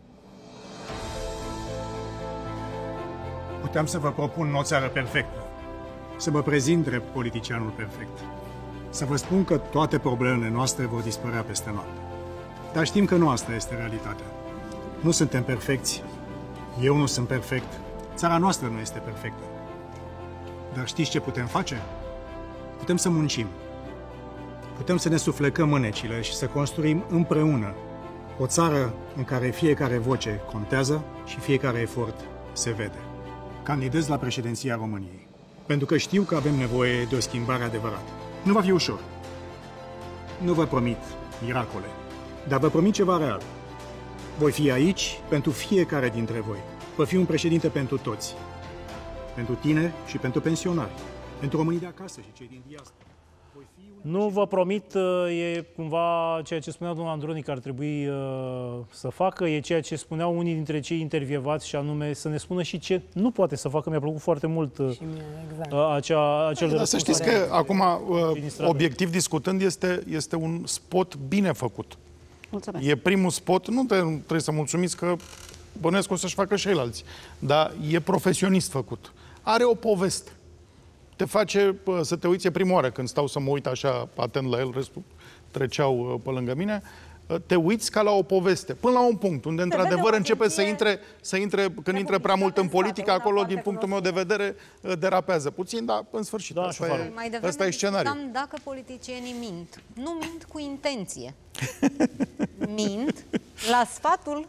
Puteam să vă propun o țară perfectă, să vă prezint drept politicianul perfect, să vă spun că toate problemele noastre vor dispărea peste noapte. Dar știm că nu asta este realitatea. Nu suntem perfecți, eu nu sunt perfect, țara noastră nu este perfectă. Dar știți ce putem face? Putem să muncim. Putem să ne suflecăm mânecile și să construim împreună o țară în care fiecare voce contează și fiecare efort se vede. Candidez la președinția României, pentru că știu că avem nevoie de o schimbare adevărată. Nu va fi ușor. Nu vă promit miracole, dar vă promit ceva real. Voi fi aici pentru fiecare dintre voi. Voi fi un președinte pentru toți. Pentru tineri și pentru pensionari. Pentru românii de acasă și cei din diaspora. Nu vă promit, e cumva ceea ce spunea domnul Andronic că ar trebui să facă, e ceea ce spuneau unii dintre cei intervievați și anume să ne spună și ce nu poate să facă. Mi-a plăcut foarte mult acel răspuns. Să știți că acum, obiectiv discutând, este un spot bine făcut. Mulțumesc. E primul spot, nu trebuie să mulțumiți că bănuiesc o să-și facă și ceilalți, dar e profesionist făcut. Are o poveste. Te face să te uiți, prima oară când stau să mă uit așa atent la el, restul treceau pe lângă mine, te uiți ca la o poveste, până la un punct unde într-adevăr începe să intre, când intră prea mult în politică, acolo, din punctul meu de vedere, derapează puțin, dar în sfârșit, ăsta e scenariul. Dacă politicienii mint, nu mint cu intenție. Mint la sfatul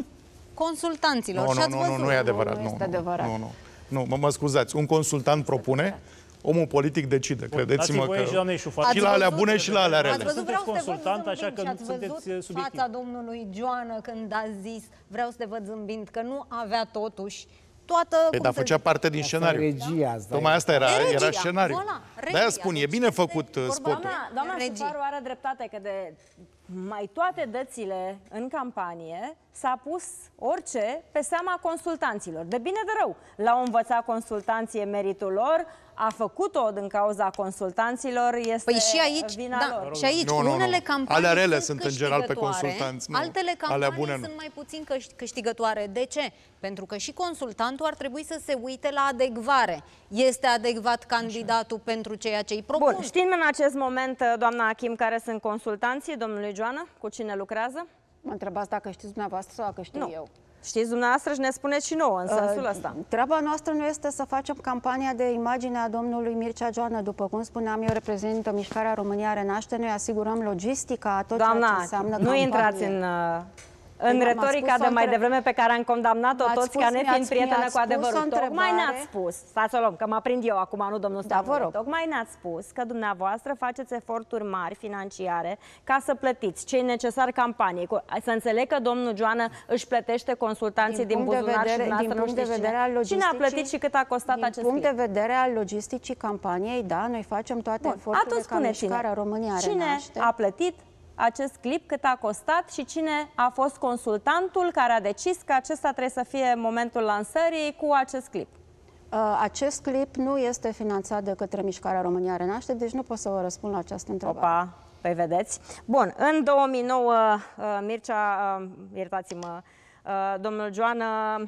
consultanților. Nu e adevărat. Nu, mă scuzați. Un consultant propune, omul politic decide, credeți-mă că... Și la alea bune și la alea rele. Ați văzut, vreau să te văd consultant, așa că ați văzut fața domnului Joană când a zis, vreau să te văd zâmbind, că nu avea totuși toată... Dar făcea parte din scenariu. Regia, tocmai asta era scenariu. De-aia spun, e bine făcut spotul. Doamna Șufaru are dreptate că de mai toate dățile în campanie s-a pus orice pe seama consultanților. De bine de rău. L-au învățat consultanții, e meritul lor, a făcut-o din cauza consultanților, este vina lor. Și aici, unele campanii alea rele sunt în general pe consultanți. Altele campanii sunt mai puțin câștigătoare. De ce? Pentru că și consultantul ar trebui să se uite la adecvare. Este adecvat candidatul pentru ceea ce îi propun? Bun, știm în acest moment, doamna Achim, care sunt consultanții domnului Joană? Cu cine lucrează? Mă întrebați dacă știți dumneavoastră sau dacă știu eu. Știți dumneavoastră și ne spuneți și nouă în sensul ăsta. Treaba noastră nu este să facem campania de imagine a domnului Mircea Joană. După cum spuneam, eu reprezint Mișcarea România Renaște. Noi asigurăm logistica, tot ceea ce înseamnă campanie. Nu intrați în retorica de mai devreme pe care am condamnat-o toți ca nefiind prietenă cu adevărul. Tocmai ne-ați spus, stați să luăm, că mă aprind eu acum, nu domnul Stanule. Tocmai ne-ați spus că dumneavoastră faceți eforturi mari financiare ca să plătiți ce e necesar campaniei. Să înțeleg că domnul Joană își plătește consultanții din buzunar și dumneavoastră nu știți cine a plătit și cât a costat acest clip. Din punct de vedere al logisticii campaniei, da, noi facem toate eforturile ca Mișcarea România Renaște. Cine a plătit acest clip, cât a costat și cine a fost consultantul care a decis că acesta trebuie să fie momentul lansării cu acest clip? Acest clip nu este finanțat de către Mișcarea România Renaște, deci nu pot să vă răspund la această întrebare. Opa, păi vedeți. Bun, în 2009, Mircea, iertați-mă, domnul Joană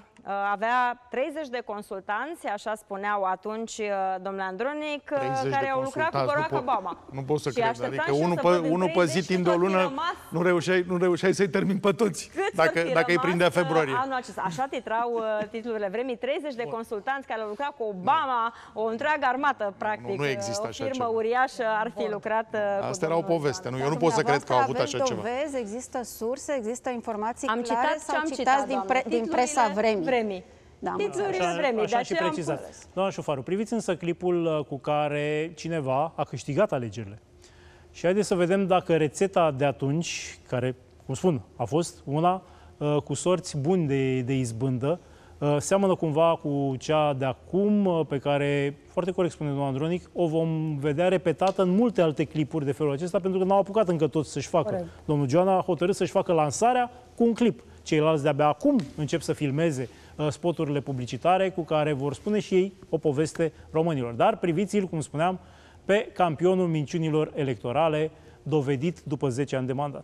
avea 30 de consultanți, așa spuneau atunci domnule Andronic, care au lucrat cu Barack Obama. Nu pot să cred, adică unul pe zi timp de o lună nu reușeai să-i termini pe toți, dacă îi prindea februarie. Anul acesta. Așa titrau titlurile vremii, 30 de consultanți care au lucrat cu Obama, o întreagă armată, practic. Nu există o așa firmă ceva. uriașă ar fi lucrat cu asta era o poveste, eu nu pot să cred că au avut așa ceva. Dovezi, există surse, există informații clare sau citați din presa vremii. Da, titlurile vremii, așa și precizat. Doamna Șufaru, priviți însă clipul cu care cineva a câștigat alegerile. Și haideți să vedem dacă rețeta de atunci, care, cum spun, a fost una cu sorți buni de izbândă, seamănă cumva cu cea de acum, pe care, foarte corect spune domnul Andronic, o vom vedea repetată în multe alte clipuri de felul acesta, pentru că n-au apucat încă toți să-și facă. Corect. Domnul Joană a hotărât să-și facă lansarea cu un clip. Ceilalți de-abia acum încep să filmeze spoturile publicitare cu care vor spune și ei o poveste românilor. Dar priviți-l, cum spuneam, pe campionul minciunilor electorale, dovedit după 10 ani de mandat.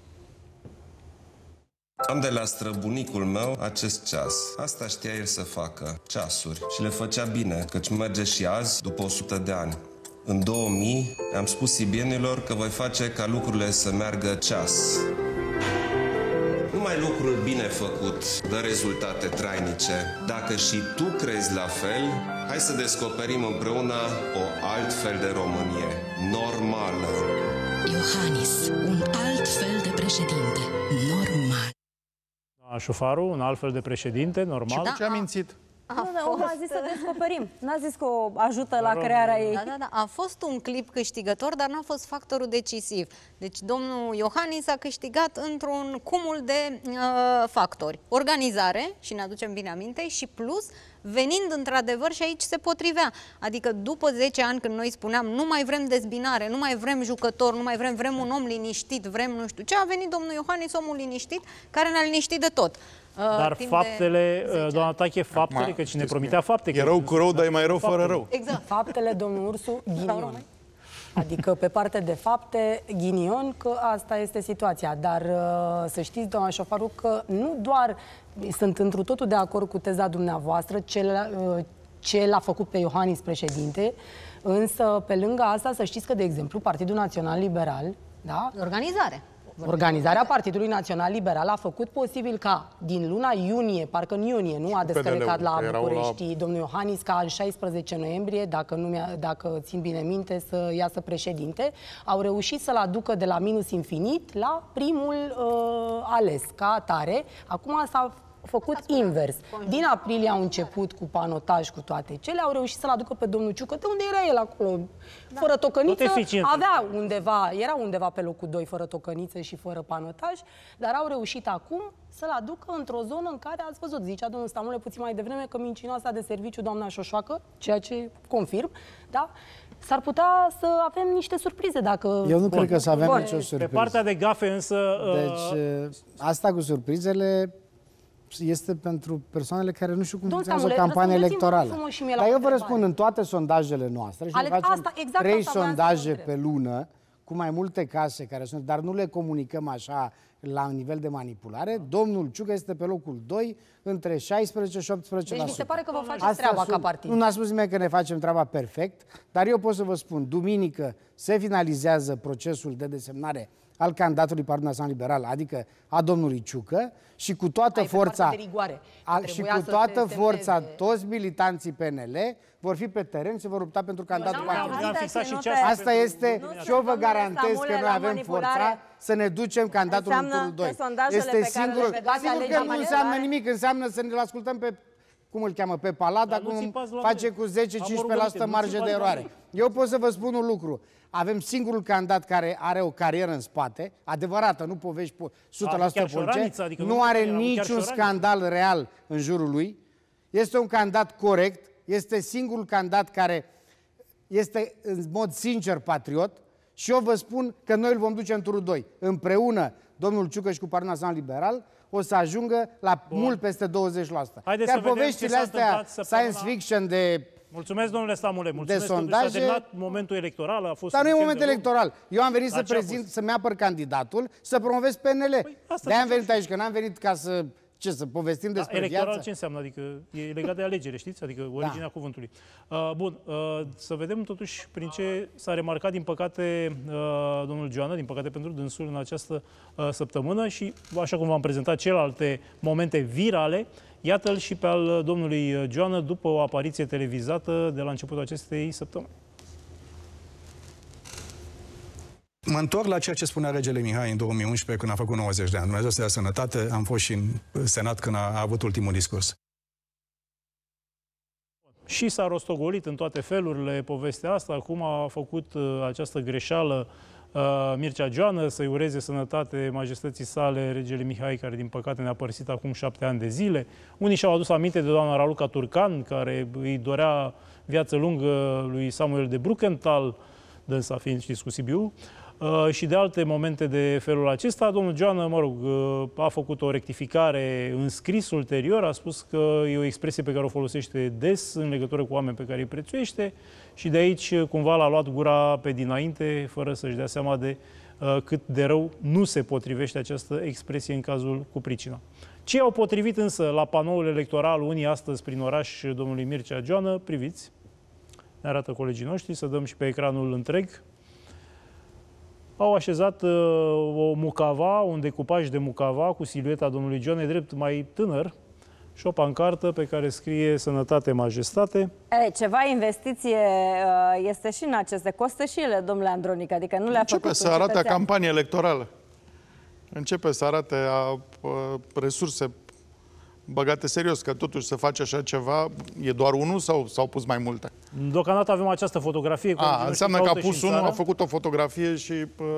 Am de la străbunicul meu acest ceas. Asta știa el să facă, ceasuri. Și le făcea bine, căci merge și azi, după 100 de ani. În 2000 am spus sibienilor că voi face ca lucrurile să meargă ceas. Numai lucrul bine făcut dă rezultate trainice. Dacă și tu crezi la fel, hai să descoperim împreună o altfel de Românie, normală. Iohannis, un alt fel de președinte, normal. Șufaru, un alt fel de președinte, normal. Și ce a mințit? Omul a zis să descoperim. N-a zis că o ajută la crearea ei. Da. A fost un clip câștigător, dar n-a fost factorul decisiv. Deci domnul Iohannis a câștigat într-un cumul de factori. Organizare, și ne aducem bine aminte, și plus venind într-adevăr, și aici se potrivea. Adică după 10 ani când noi spuneam nu mai vrem dezbinare, nu mai vrem jucători, nu mai vrem un om liniștit, vrem nu știu ce, a venit domnul Iohannis, omul liniștit, care ne-a liniștit de tot. Dar faptele, doamna Tache, faptele, că cine promitea fapte. E rău cu rău, dar e mai rău fără rău. Exact. Faptele, domnul Ursu, ghinion. Adică pe partea de fapte, ghinion, că asta este situația. Dar să știți, doamna Șofaru, că nu doar sunt întru totul de acord cu teza dumneavoastră, ce l-a făcut pe Iohannis președinte, însă pe lângă asta să știți că, de exemplu, Partidul Național Liberal, da? Organizarea Partidului Național Liberal a făcut posibil ca din luna iunie, parcă în iunie, nu a descărcat la București, domnul Iohannis, ca în 16 noiembrie, dacă țin bine minte, să iasă președinte, au reușit să-l aducă de la minus infinit la primul ales, ca atare. Acum s-a făcut invers. Din aprilie au început cu panotaj, cu toate cele, au reușit să-l aducă pe domnul Ciucă, de unde era el acolo, fără tocăniță, avea undeva, era undeva pe locul 2 fără tocăniță și fără panotaj, dar au reușit acum să-l aducă într-o zonă în care, ați văzut, zicea domnul Stamule puțin mai devreme, că mincinoasa de serviciu, doamna Șoșoacă, ceea ce confirm, da? S-ar putea să avem niște surprize dacă... Eu nu cred că să avem nicio surpriză. Pe partea de gafe însă... Deci, asta cu surprizele este pentru persoanele care nu știu cum funcționează o campanie electorală. Dar eu vă răspund, în toate sondajele noastre, și noi facem 3 sondaje pe lună, cu mai multe case care sunt, dar nu le comunicăm așa la nivel de manipulare, domnul Ciucă este pe locul 2 între 16 și 18%. Deci mi se pare că vă faceți treaba ca partid. Nu a spus nimeni că ne facem treaba perfect, dar eu pot să vă spun, duminică se finalizează procesul de desemnare al candidatului Partidul Național Liberal, adică a domnului Ciucă, și cu toată forța toți militanții PNL vor fi pe teren, se vor lupta pentru candidatul partidului. Asta este, și eu vă garantez că noi avem forța să ne ducem candidatul în turul 2. Este singurul, sigur că nu înseamnă nimic, înseamnă să ne-l ascultăm pe, cum îl cheamă, pe Palada, cum face cu 10-15% marjă de eroare. Eu pot să vă spun un lucru. Avem singurul candidat care are o carieră în spate, adevărată, nu povești 100% politice, nu are niciun scandal real în jurul lui, este un candidat corect, este singurul candidat care este în mod sincer patriot și eu vă spun că noi îl vom duce în turul 2. Împreună, domnul Ciucă și cu Partidul Național Liberal, o să ajungă la mult peste 20%. Iar poveștile astea science fiction de... Mulțumesc, domnule Stamule, mulțumesc. S-a terminat momentul electoral, a fost... Dar nu e moment electoral. Eu am venit să prezint, să-mi apăr candidatul, să promovez PNL. De-aia am venit aici, că n-am venit ca să... Ce, să povestim despre electoral viață? Ce înseamnă? Adică e legat de alegere, știți? Adică originea cuvântului. Bun, să vedem totuși prin ce s-a remarcat, din păcate, domnul Joană, din păcate pentru dânsul, în această săptămână și, așa cum v-am prezentat celelalte momente virale, iată-l și pe al domnului Joană după o apariție televizată de la începutul acestei săptămâni. Mă întorc la ceea ce spunea regele Mihai în 2011, când a făcut 90 de ani. Dumnezeu să dea sănătate, am fost și în Senat când a avut ultimul discurs. Și s-a rostogolit în toate felurile povestea asta, acum a făcut această greșeală Mircea Joană, să-i ureze sănătate majestății sale, regele Mihai, care din păcate ne-a părăsit acum 7 ani de zile. Unii și-au adus aminte de doamna Raluca Turcan, care îi dorea viață lungă lui Samuel de Bruckenthal, dânsa fiind, știți, cu Sibiu, și de alte momente de felul acesta. Domnul Joană, mă rog, a făcut o rectificare în scris ulterior, a spus că e o expresie pe care o folosește des în legătură cu oameni pe care îi prețuiește și de aici cumva l-a luat gura pe dinainte, fără să-și dea seama de cât de rău nu se potrivește această expresie în cazul cu pricina. Ce au potrivit însă la panoul electoral unii astăzi prin oraș domnului Mircea Joană, priviți, ne arată colegii noștri, să dăm și pe ecranul întreg. Au așezat o mucava, un decupaj de mucava cu silueta domnului Joană, drept mai tânăr, și o pancartă pe care scrie Sănătate, Majestate. Ceva investiție este și în aceste, costă și ele, domnule Andronic, adică nu le-a făcut. Începe să arate campanie electorală. Începe să arate resurse băgate serios, că totuși să faci așa ceva, e doar unul sau s-au pus mai multe? Deocamdată avem această fotografie. Înseamnă că a pus unul, a făcut o fotografie și...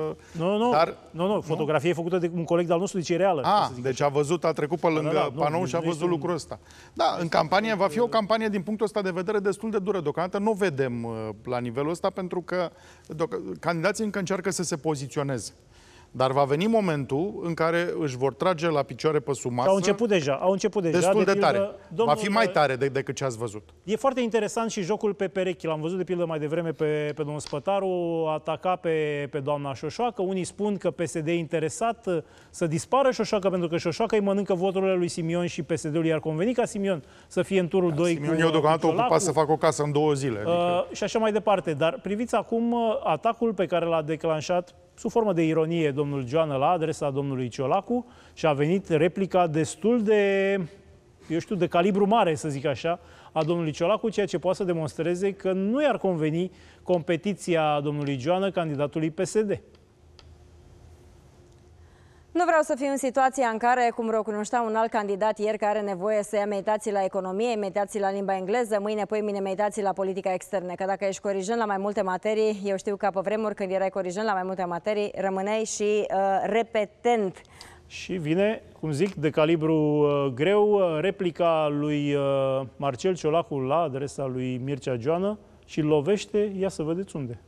Nu, fotografie făcută de un coleg de-al nostru, deci e reală. Deci a văzut, a trecut pe lângă panou și a văzut lucrul ăsta. Da, în campanie va fi o campanie din punctul ăsta de vedere destul de dură. Deocamdată nu vedem la nivelul ăsta pentru că candidații încă încearcă să se poziționeze. Dar va veni momentul în care își vor trage la picioare pe sub masă. Au început deja. Destul de tare. Va fi mai tare decât ce ați văzut. E foarte interesant și jocul pe perechi. L-am văzut de pildă mai devreme pe domnul Spătaru ataca pe doamna Șoșoacă. Unii spun că PSD e interesat să dispară Șoșoacă pentru că Șoșoacă îi mănâncă voturile lui Simion și PSD-ul i-ar conveni ca Simion să fie în turul 2 Simion eu deocamdată ocupat să facă o casă în 2 zile. Și așa mai departe. Dar priviți acum atacul pe care l-a declanșat sub formă de ironie domnul Joană la adresa domnului Ciolacu și a venit replica destul de, eu știu, de calibru mare, să zic așa, a domnului Ciolacu, ceea ce poate să demonstreze că nu i-ar conveni competiția domnului Joană, candidatului PSD. Nu vreau să fiu în situația în care, cum recunoștea un alt candidat ieri, care are nevoie să ia meditații la economie, meditații la limba engleză, mâine, poimine, meditații la politica externă. Că dacă ești corijent la mai multe materii, eu știu că pe vremuri când erai corijent la mai multe materii, rămâneai și repetent. Și vine, cum zic, de calibru greu, replica lui Marcel Ciolacu la adresa lui Mircea Joană și lovește, ia să vedeți unde.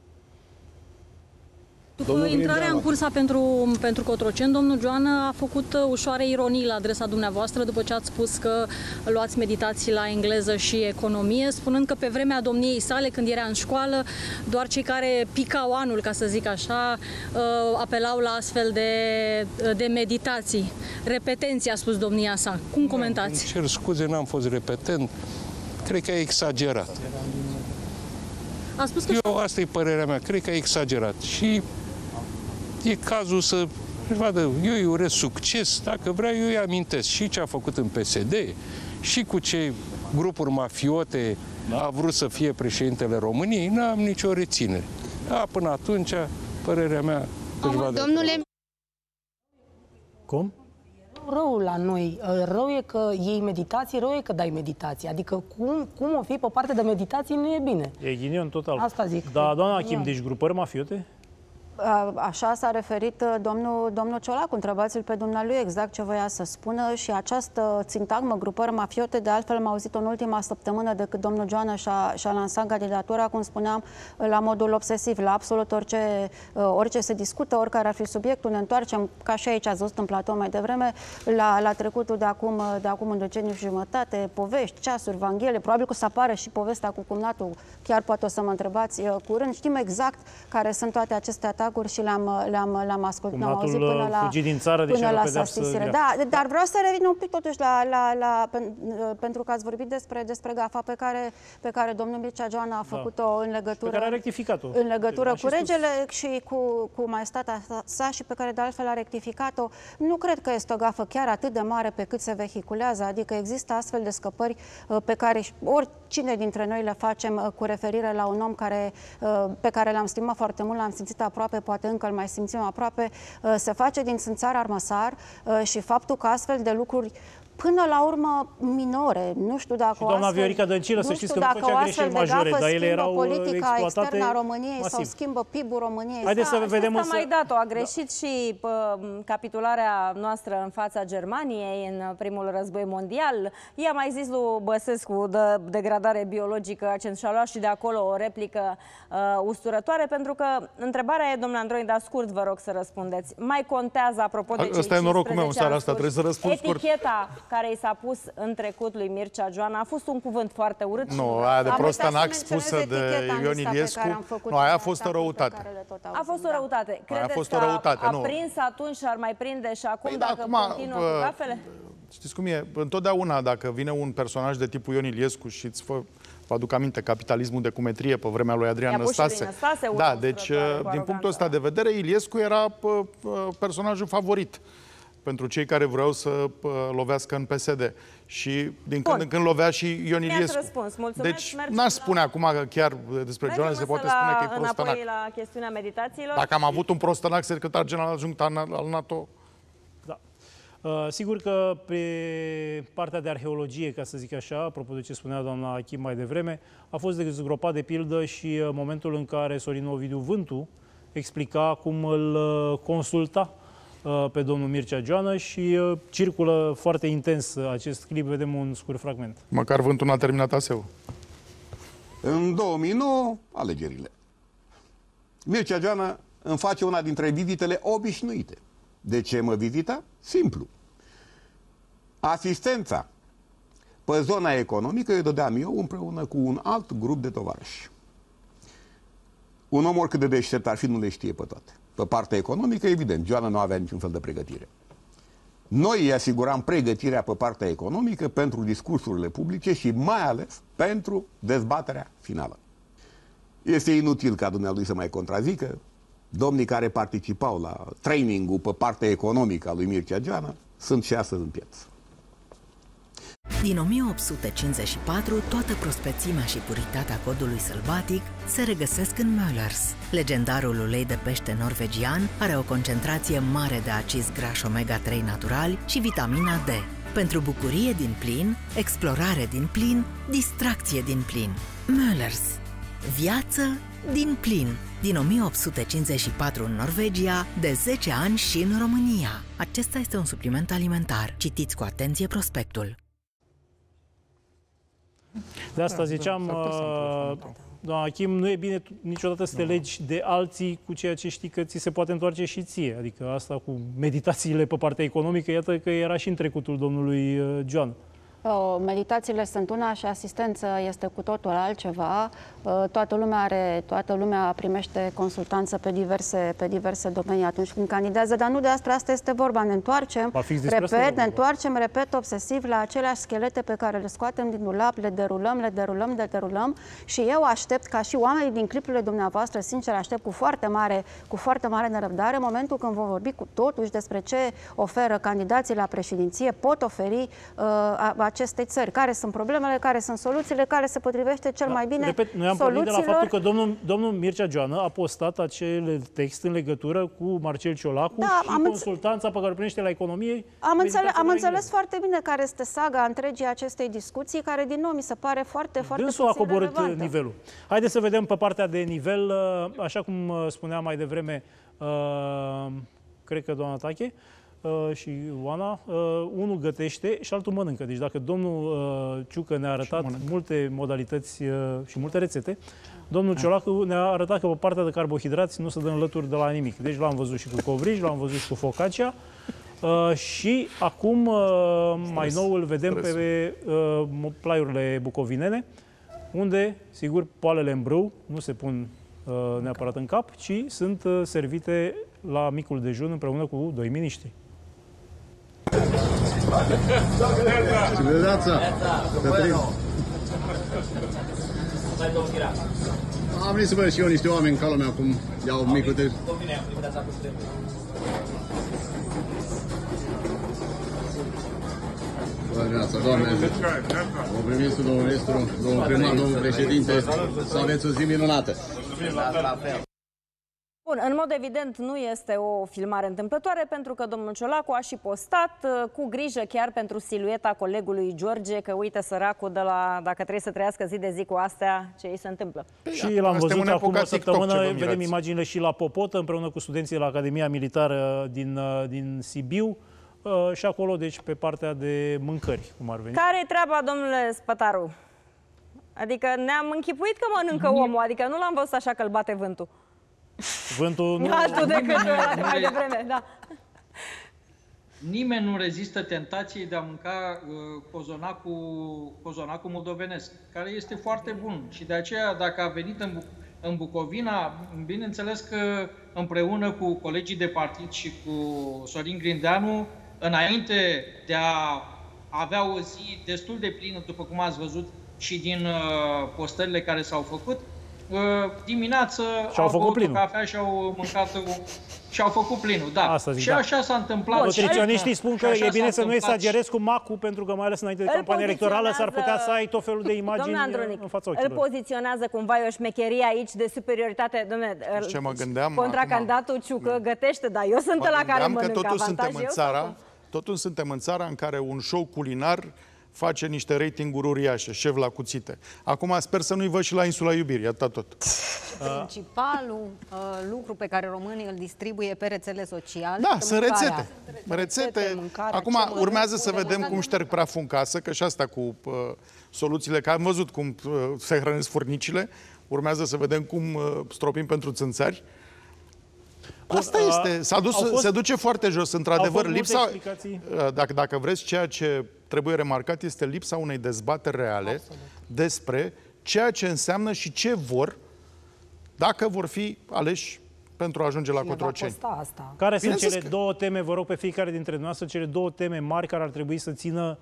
După intrarea în cursa pentru Cotroceni, domnul Joană a făcut ușoare ironii la adresa dumneavoastră după ce ați spus că luați meditații la engleză și economie, spunând că pe vremea domniei sale, când era în școală, doar cei care picau anul, ca să zic așa, apelau la astfel de meditații. Repetenții, a spus domnia sa. Cum comentați? Îmi cer scuze, n-am fost repetent. Cred că a exagerat. A spus că... Asta e părerea mea. Cred că a exagerat. Și e cazul să vadă, eu îi urez succes, dacă vrea, eu îi amintesc și ce a făcut în PSD, și cu ce grupuri mafiote a vrut să fie președintele României, n-am nicio reținere. Până atunci, părerea mea, Domnule... Cum? Rău la noi. Rău e că iei meditații, rău e că dai meditații. Adică cum o fi pe partea de meditații nu e bine. E ghinion total. Asta zic. Da, doamna Achim, deci grupări mafiote? Așa s-a referit domnul Ciolacu. Întrebați-l pe dumnealui exact ce voia să spună și această sintagmă, grupări mafiote, de altfel am auzit-o în ultima săptămână de când domnul Joană și-a lansat candidatura, cum spuneam, la modul obsesiv, la absolut orice se discută, oricare ar fi subiectul, ne întoarcem, ca și aici ați văzut în platou mai devreme, la trecutul de acum un deceniu și jumătate, povești, ceasuri, vanghele, probabil că o să apară și povestea cu cumnatul, chiar poate o să mă întrebați curând. Știm exact care sunt toate aceste atacuri și le-am ascultat, l-am auzit până la fugit din țară, deci până la sasisire. Da, dar vreau să revin un pic totuși pentru că ați vorbit despre gafa pe care domnul Mircea Joană a făcut-o în legătură, pe care a rectificat-o. În legătură cu regele și cu maestatea sa și pe care de altfel a rectificat-o. Nu cred că este o gafă chiar atât de mare pe cât se vehiculează, adică există astfel de scăpări pe care oricine dintre noi le facem cu referire la un om pe care l-am stimat foarte mult, l-am simțit aproape, poate încă îl mai simțim aproape, se face din țânțar armăsar și faptul că astfel de lucruri până la urmă minore, nu știu dacă și doamna Viorica Dăncilă, să știți că nu făcea greșeli majore, dar ele erau politica externă a României masiv. Sau schimbă PIB-ul României. Haideți să vedem însă... mai dat-o, a greșit și capitularea noastră în fața Germaniei în primul război mondial. I-a mai zis lui Băsescu de degradare biologică, ce și-a luat și de acolo o replică usturătoare, pentru că întrebarea e, domnule Androida, scurt, vă rog să răspundeți. Mai contează, apropo de cei 15 Asta e norocul meu în seara asta, trebuie să răspund scurt. Eticheta care i s-a pus în trecut lui Mircea Joană a fost un cuvânt foarte urât. Nu, aia de prostanac spusă de Ion Iliescu, nu, aia a fost o răutate. A fost o răutate. Credeți că a prins atunci și ar mai prinde și acum dacă continuă cu gafele? Știți cum e? Întotdeauna dacă vine un personaj de tipul Ion Iliescu și îți vă aduc aminte capitalismul de cumetrie pe vremea lui Adrian Năstase. Da, deci din punctul ăsta de vedere, Iliescu era personajul favorit pentru cei care vreau să lovească în PSD. Și din când în când lovea și Ion Iliescu. Răspuns. Mulțumesc. Deci n-aș spune acum că chiar despre Joană se poate spune că e prostănac. Înapoi la chestiunea meditațiilor. Dacă am avut un prostănac secretar general adjunct al NATO... Da. Sigur că pe partea de arheologie, ca să zic așa, apropo de ce spunea doamna Achim mai devreme, a fost dezgropat de pildă și momentul în care Sorin Ovidiu Vântu explica cum îl consulta pe domnul Mircea Joană și circulă foarte intens acest clip. Vedem un scurt fragment. Măcar Vântul n-a terminat ASEU. În 2009, alegerile. Mircea Joană îmi face una dintre vizitele obișnuite. De ce mă vizita? Simplu. Asistența pe zona economică îi dădeam eu împreună cu un alt grup de tovarăși. Un om oricât de deștept ar fi, nu le știe pe toate. Pe partea economică, evident, Joană nu avea niciun fel de pregătire. Noi îi asiguram pregătirea pe partea economică pentru discursurile publice și mai ales pentru dezbaterea finală. Este inutil ca dumnealui să mai contrazică. Domnii care participau la trainingul pe partea economică a lui Mircea Joană sunt și astăzi în piață. Din 1854, toată prospețimea și puritatea codului sălbatic se regăsesc în Möller's. Legendarul ulei de pește norvegian are o concentrație mare de acizi grași omega-3 naturali și vitamina D. Pentru bucurie din plin, explorare din plin, distracție din plin. Möller's. Viață din plin. Din 1854 în Norvegia, de 10 ani și în România. Acesta este un supliment alimentar. Citiți cu atenție prospectul. De asta ziceam, doamna Achim, nu e bine niciodată să te legi de alții cu ceea ce știi că ți se poate întoarce și ție. Adică asta cu meditațiile pe partea economică, iată că era și în trecutul domnului Joan. Meditațiile sunt una și asistență este cu totul altceva. Toată lumea primește consultanță pe diverse domenii atunci când candidează, dar nu de asta este vorba. Ne întoarcem, repet, obsesiv la aceleași schelete pe care le scoatem din dulap, le derulăm și eu aștept, ca și oamenii din clipurile dumneavoastră, sincer, aștept cu foarte mare nerăbdare momentul când vom vorbi totuși despre ce oferă candidații la președinție, pot oferi acestei țări, care sunt problemele, care sunt soluțiile, care se potrivește cel mai bine. Repet, noi am pornit de la faptul că domnul Mircea Joană a postat acele texte în legătură cu Marcel Ciolacu și consultanța pe care o primește la economie. Am înțeles foarte bine care este saga întregii acestei discuții, care din nou mi se pare foarte Dânsul a coborât nivelul. Haideți să vedem pe partea de nivel, așa cum spunea mai devreme, cred că doamna Tache, și Oana, unul gătește și altul mănâncă. Deci dacă domnul Ciucă ne-a arătat multe modalități și multe rețete, domnul Ciolacu ne-a arătat că pe partea de carbohidrați nu se dă înlături de la nimic. Deci l-am văzut și cu covrigi, l-am văzut și cu focaccia și acum mai nou îl vedem pe plaiurile bucovinene, unde, sigur, poalele în brâu nu se pun neapărat în cap, ci sunt servite la micul dejun împreună cu doi miniștri. Am venit să văd și eu niște oameni ca lumea cum iau micul dejun. Bună dimineața, doamne, domnul prim-ministru, domnul ministru, domnul primar, domnul președinte, să aveți o zi minunată. Bun, în mod evident nu este o filmare întâmplătoare, pentru că domnul Ciolacu a și postat cu grijă chiar pentru silueta colegului George, că uite săracul de la, dacă trebuie să trăiască zi de zi cu astea, ce îi se întâmplă. Și l-am văzut acum o săptămână, vedem imaginile și la Popotă, împreună cu studenții de la Academia Militară din Sibiu, și acolo, deci, pe partea de mâncări, cum ar veni. Care-i treaba, domnule Spătaru? Adică ne-am închipuit că mănâncă omul, adică nu l-am văzut așa că îl bate vântul. Vântul nu... Altul decât ăla de mai devreme, da. Nimeni nu rezistă tentației de a mânca cozonacul moldovenesc, care este foarte bun. Și de aceea, dacă a venit în Bucovina, bineînțeles că împreună cu colegii de partid și cu Sorin Grindeanu, înainte de a avea o zi destul de plină, după cum ați văzut și din postările care s-au făcut, dimineață au băut o cafea și au mâncat și au făcut plinul, da. Și așa s-a întâmplat. Nutriționiștii spun că e bine să nu exagerezi cu macul, pentru că mai ales înainte de campanie electorală s-ar putea să ai tot felul de imagini în fața ochilor. Îl poziționează cumva o șmecherie aici de superioritate. Ce mă gândeam? Contra candidatul Ciucă gătește, dar eu sunt la care mănânc avantaj. Totul suntem în țara în care un show culinar face niște ratinguri uriașe, șef la cuțite. Acum sper să nu-i văd și la Insula Iubirii, atât tot. Principalul lucru pe care românii îl distribuie pe rețele sociale. Da, sunt rețete. Acum urmează să vedem cum șterg praful în casă, că și asta cu soluțiile, că am văzut cum se hrănesc furnicile, urmează să vedem cum stropim pentru țânțari. Asta este. Se duce foarte jos. Într-adevăr, lipsa, dacă vreți, ceea ce trebuie remarcat este lipsa unei dezbateri reale despre ceea ce înseamnă și ce vor dacă vor fi aleși pentru a ajunge la Cotroceni. Care sunt cele două teme, vă rog pe fiecare dintre noastre, cele două teme mari care ar trebui să țină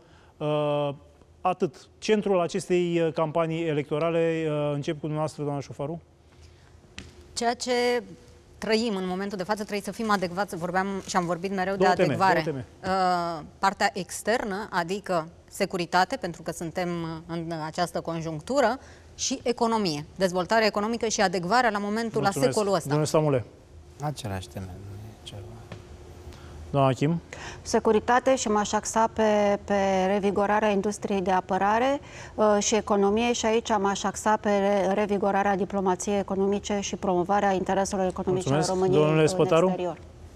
atât centrul acestei campanii electorale? Încep cu dumneavoastră, doamna Șofaru. Ceea ce trăim în momentul de față, trebuie să fim adecvați, vorbeam și am vorbit mereu de adecvare. Partea externă, adică securitate, pentru că suntem în această conjunctură, și economie. Dezvoltarea economică și adecvarea la momentul, la secolul ăsta. Domnule Stamule. Același teme. Doamna Achim? Securitate și m-aș axa pe revigorarea industriei de apărare și economie și aici m-aș axa pe revigorarea diplomației economice și promovarea intereselor economice ale României în exterior.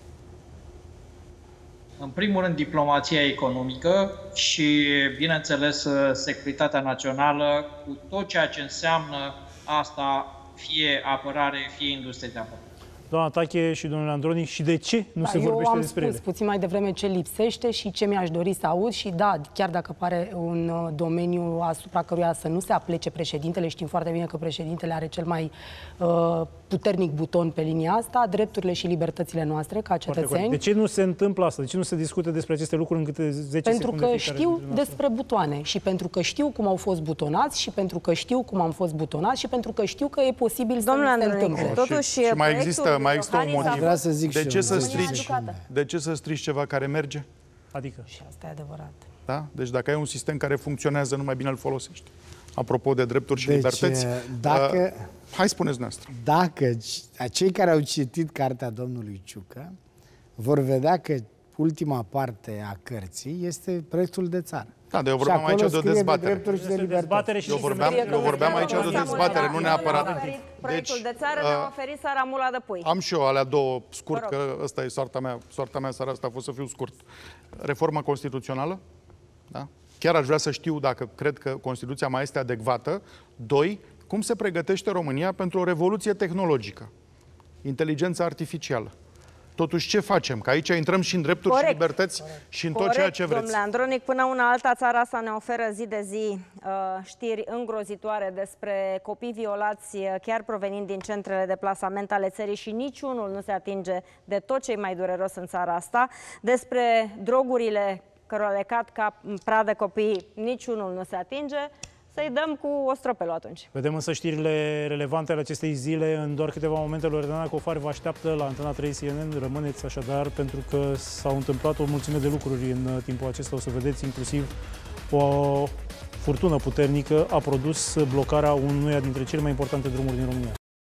În primul rând, diplomația economică și, bineînțeles, securitatea națională, cu tot ceea ce înseamnă asta, fie apărare, fie industrie de apărare. Doamna Tache și domnule Andronic, și de ce nu se vorbește despre ele? Eu am spus puțin mai devreme ce lipsește și ce mi-aș dori să aud și da, chiar dacă pare un domeniu asupra căruia să nu se aplece președintele, știm foarte bine că președintele are cel mai puternic buton pe linia asta, drepturile și libertățile noastre ca cetățeni. De ce nu se întâmplă asta? De ce nu se discută despre aceste lucruri în câte 10 secunde? Pentru că știu despre butoane și pentru că știu cum au fost butonați și pentru că știu cum am fost butonați și pentru că știu că e posibil să nu se întâmple. Totuși, mai există un motiv. De ce să strici ceva care merge? Adică? Și asta e adevărat. Da? Deci dacă ai un sistem care funcționează, nu mai bine îl folosești. Apropo de drepturi și libertăți, hai spuneți noastră. Dacă cei care au citit cartea domnului Ciucă vor vedea că ultima parte a cărții este proiectul de țară. Da, de eu vorbeam aici de o dezbatere. Eu vorbeam aici de o dezbatere, nu neapărat. Proiectul de țară ne-a oferit Saramula de pui. Am și eu alea două scurt, că ăsta e soarta mea seara asta a fost să fiu scurt. Reforma constituțională, da? Chiar aș vrea să știu dacă cred că Constituția mai este adecvată. 2. Cum se pregătește România pentru o revoluție tehnologică? Inteligența artificială. Totuși, ce facem? Că aici intrăm și în drepturi și libertăți și în tot ceea ce vreți. Domnule Andronic, până una alta, țara asta ne oferă zi de zi știri îngrozitoare despre copii violați, chiar provenind din centrele de plasament ale țării și niciunul nu se atinge de tot ce e mai dureros în țara asta. Despre drogurile cărora le cad ca pradă copiii, niciunul nu se atinge. Să-i dăm cu o stropelă atunci. Vedem însă știrile relevante ale acestei zile în doar câteva momente. Loredana Cofar vă așteaptă la Antena 3 CNN. Rămâneți așadar, pentru că s-au întâmplat o mulțime de lucruri în timpul acesta. O să vedeți inclusiv o furtună puternică a produs blocarea unuia dintre cele mai importante drumuri din România.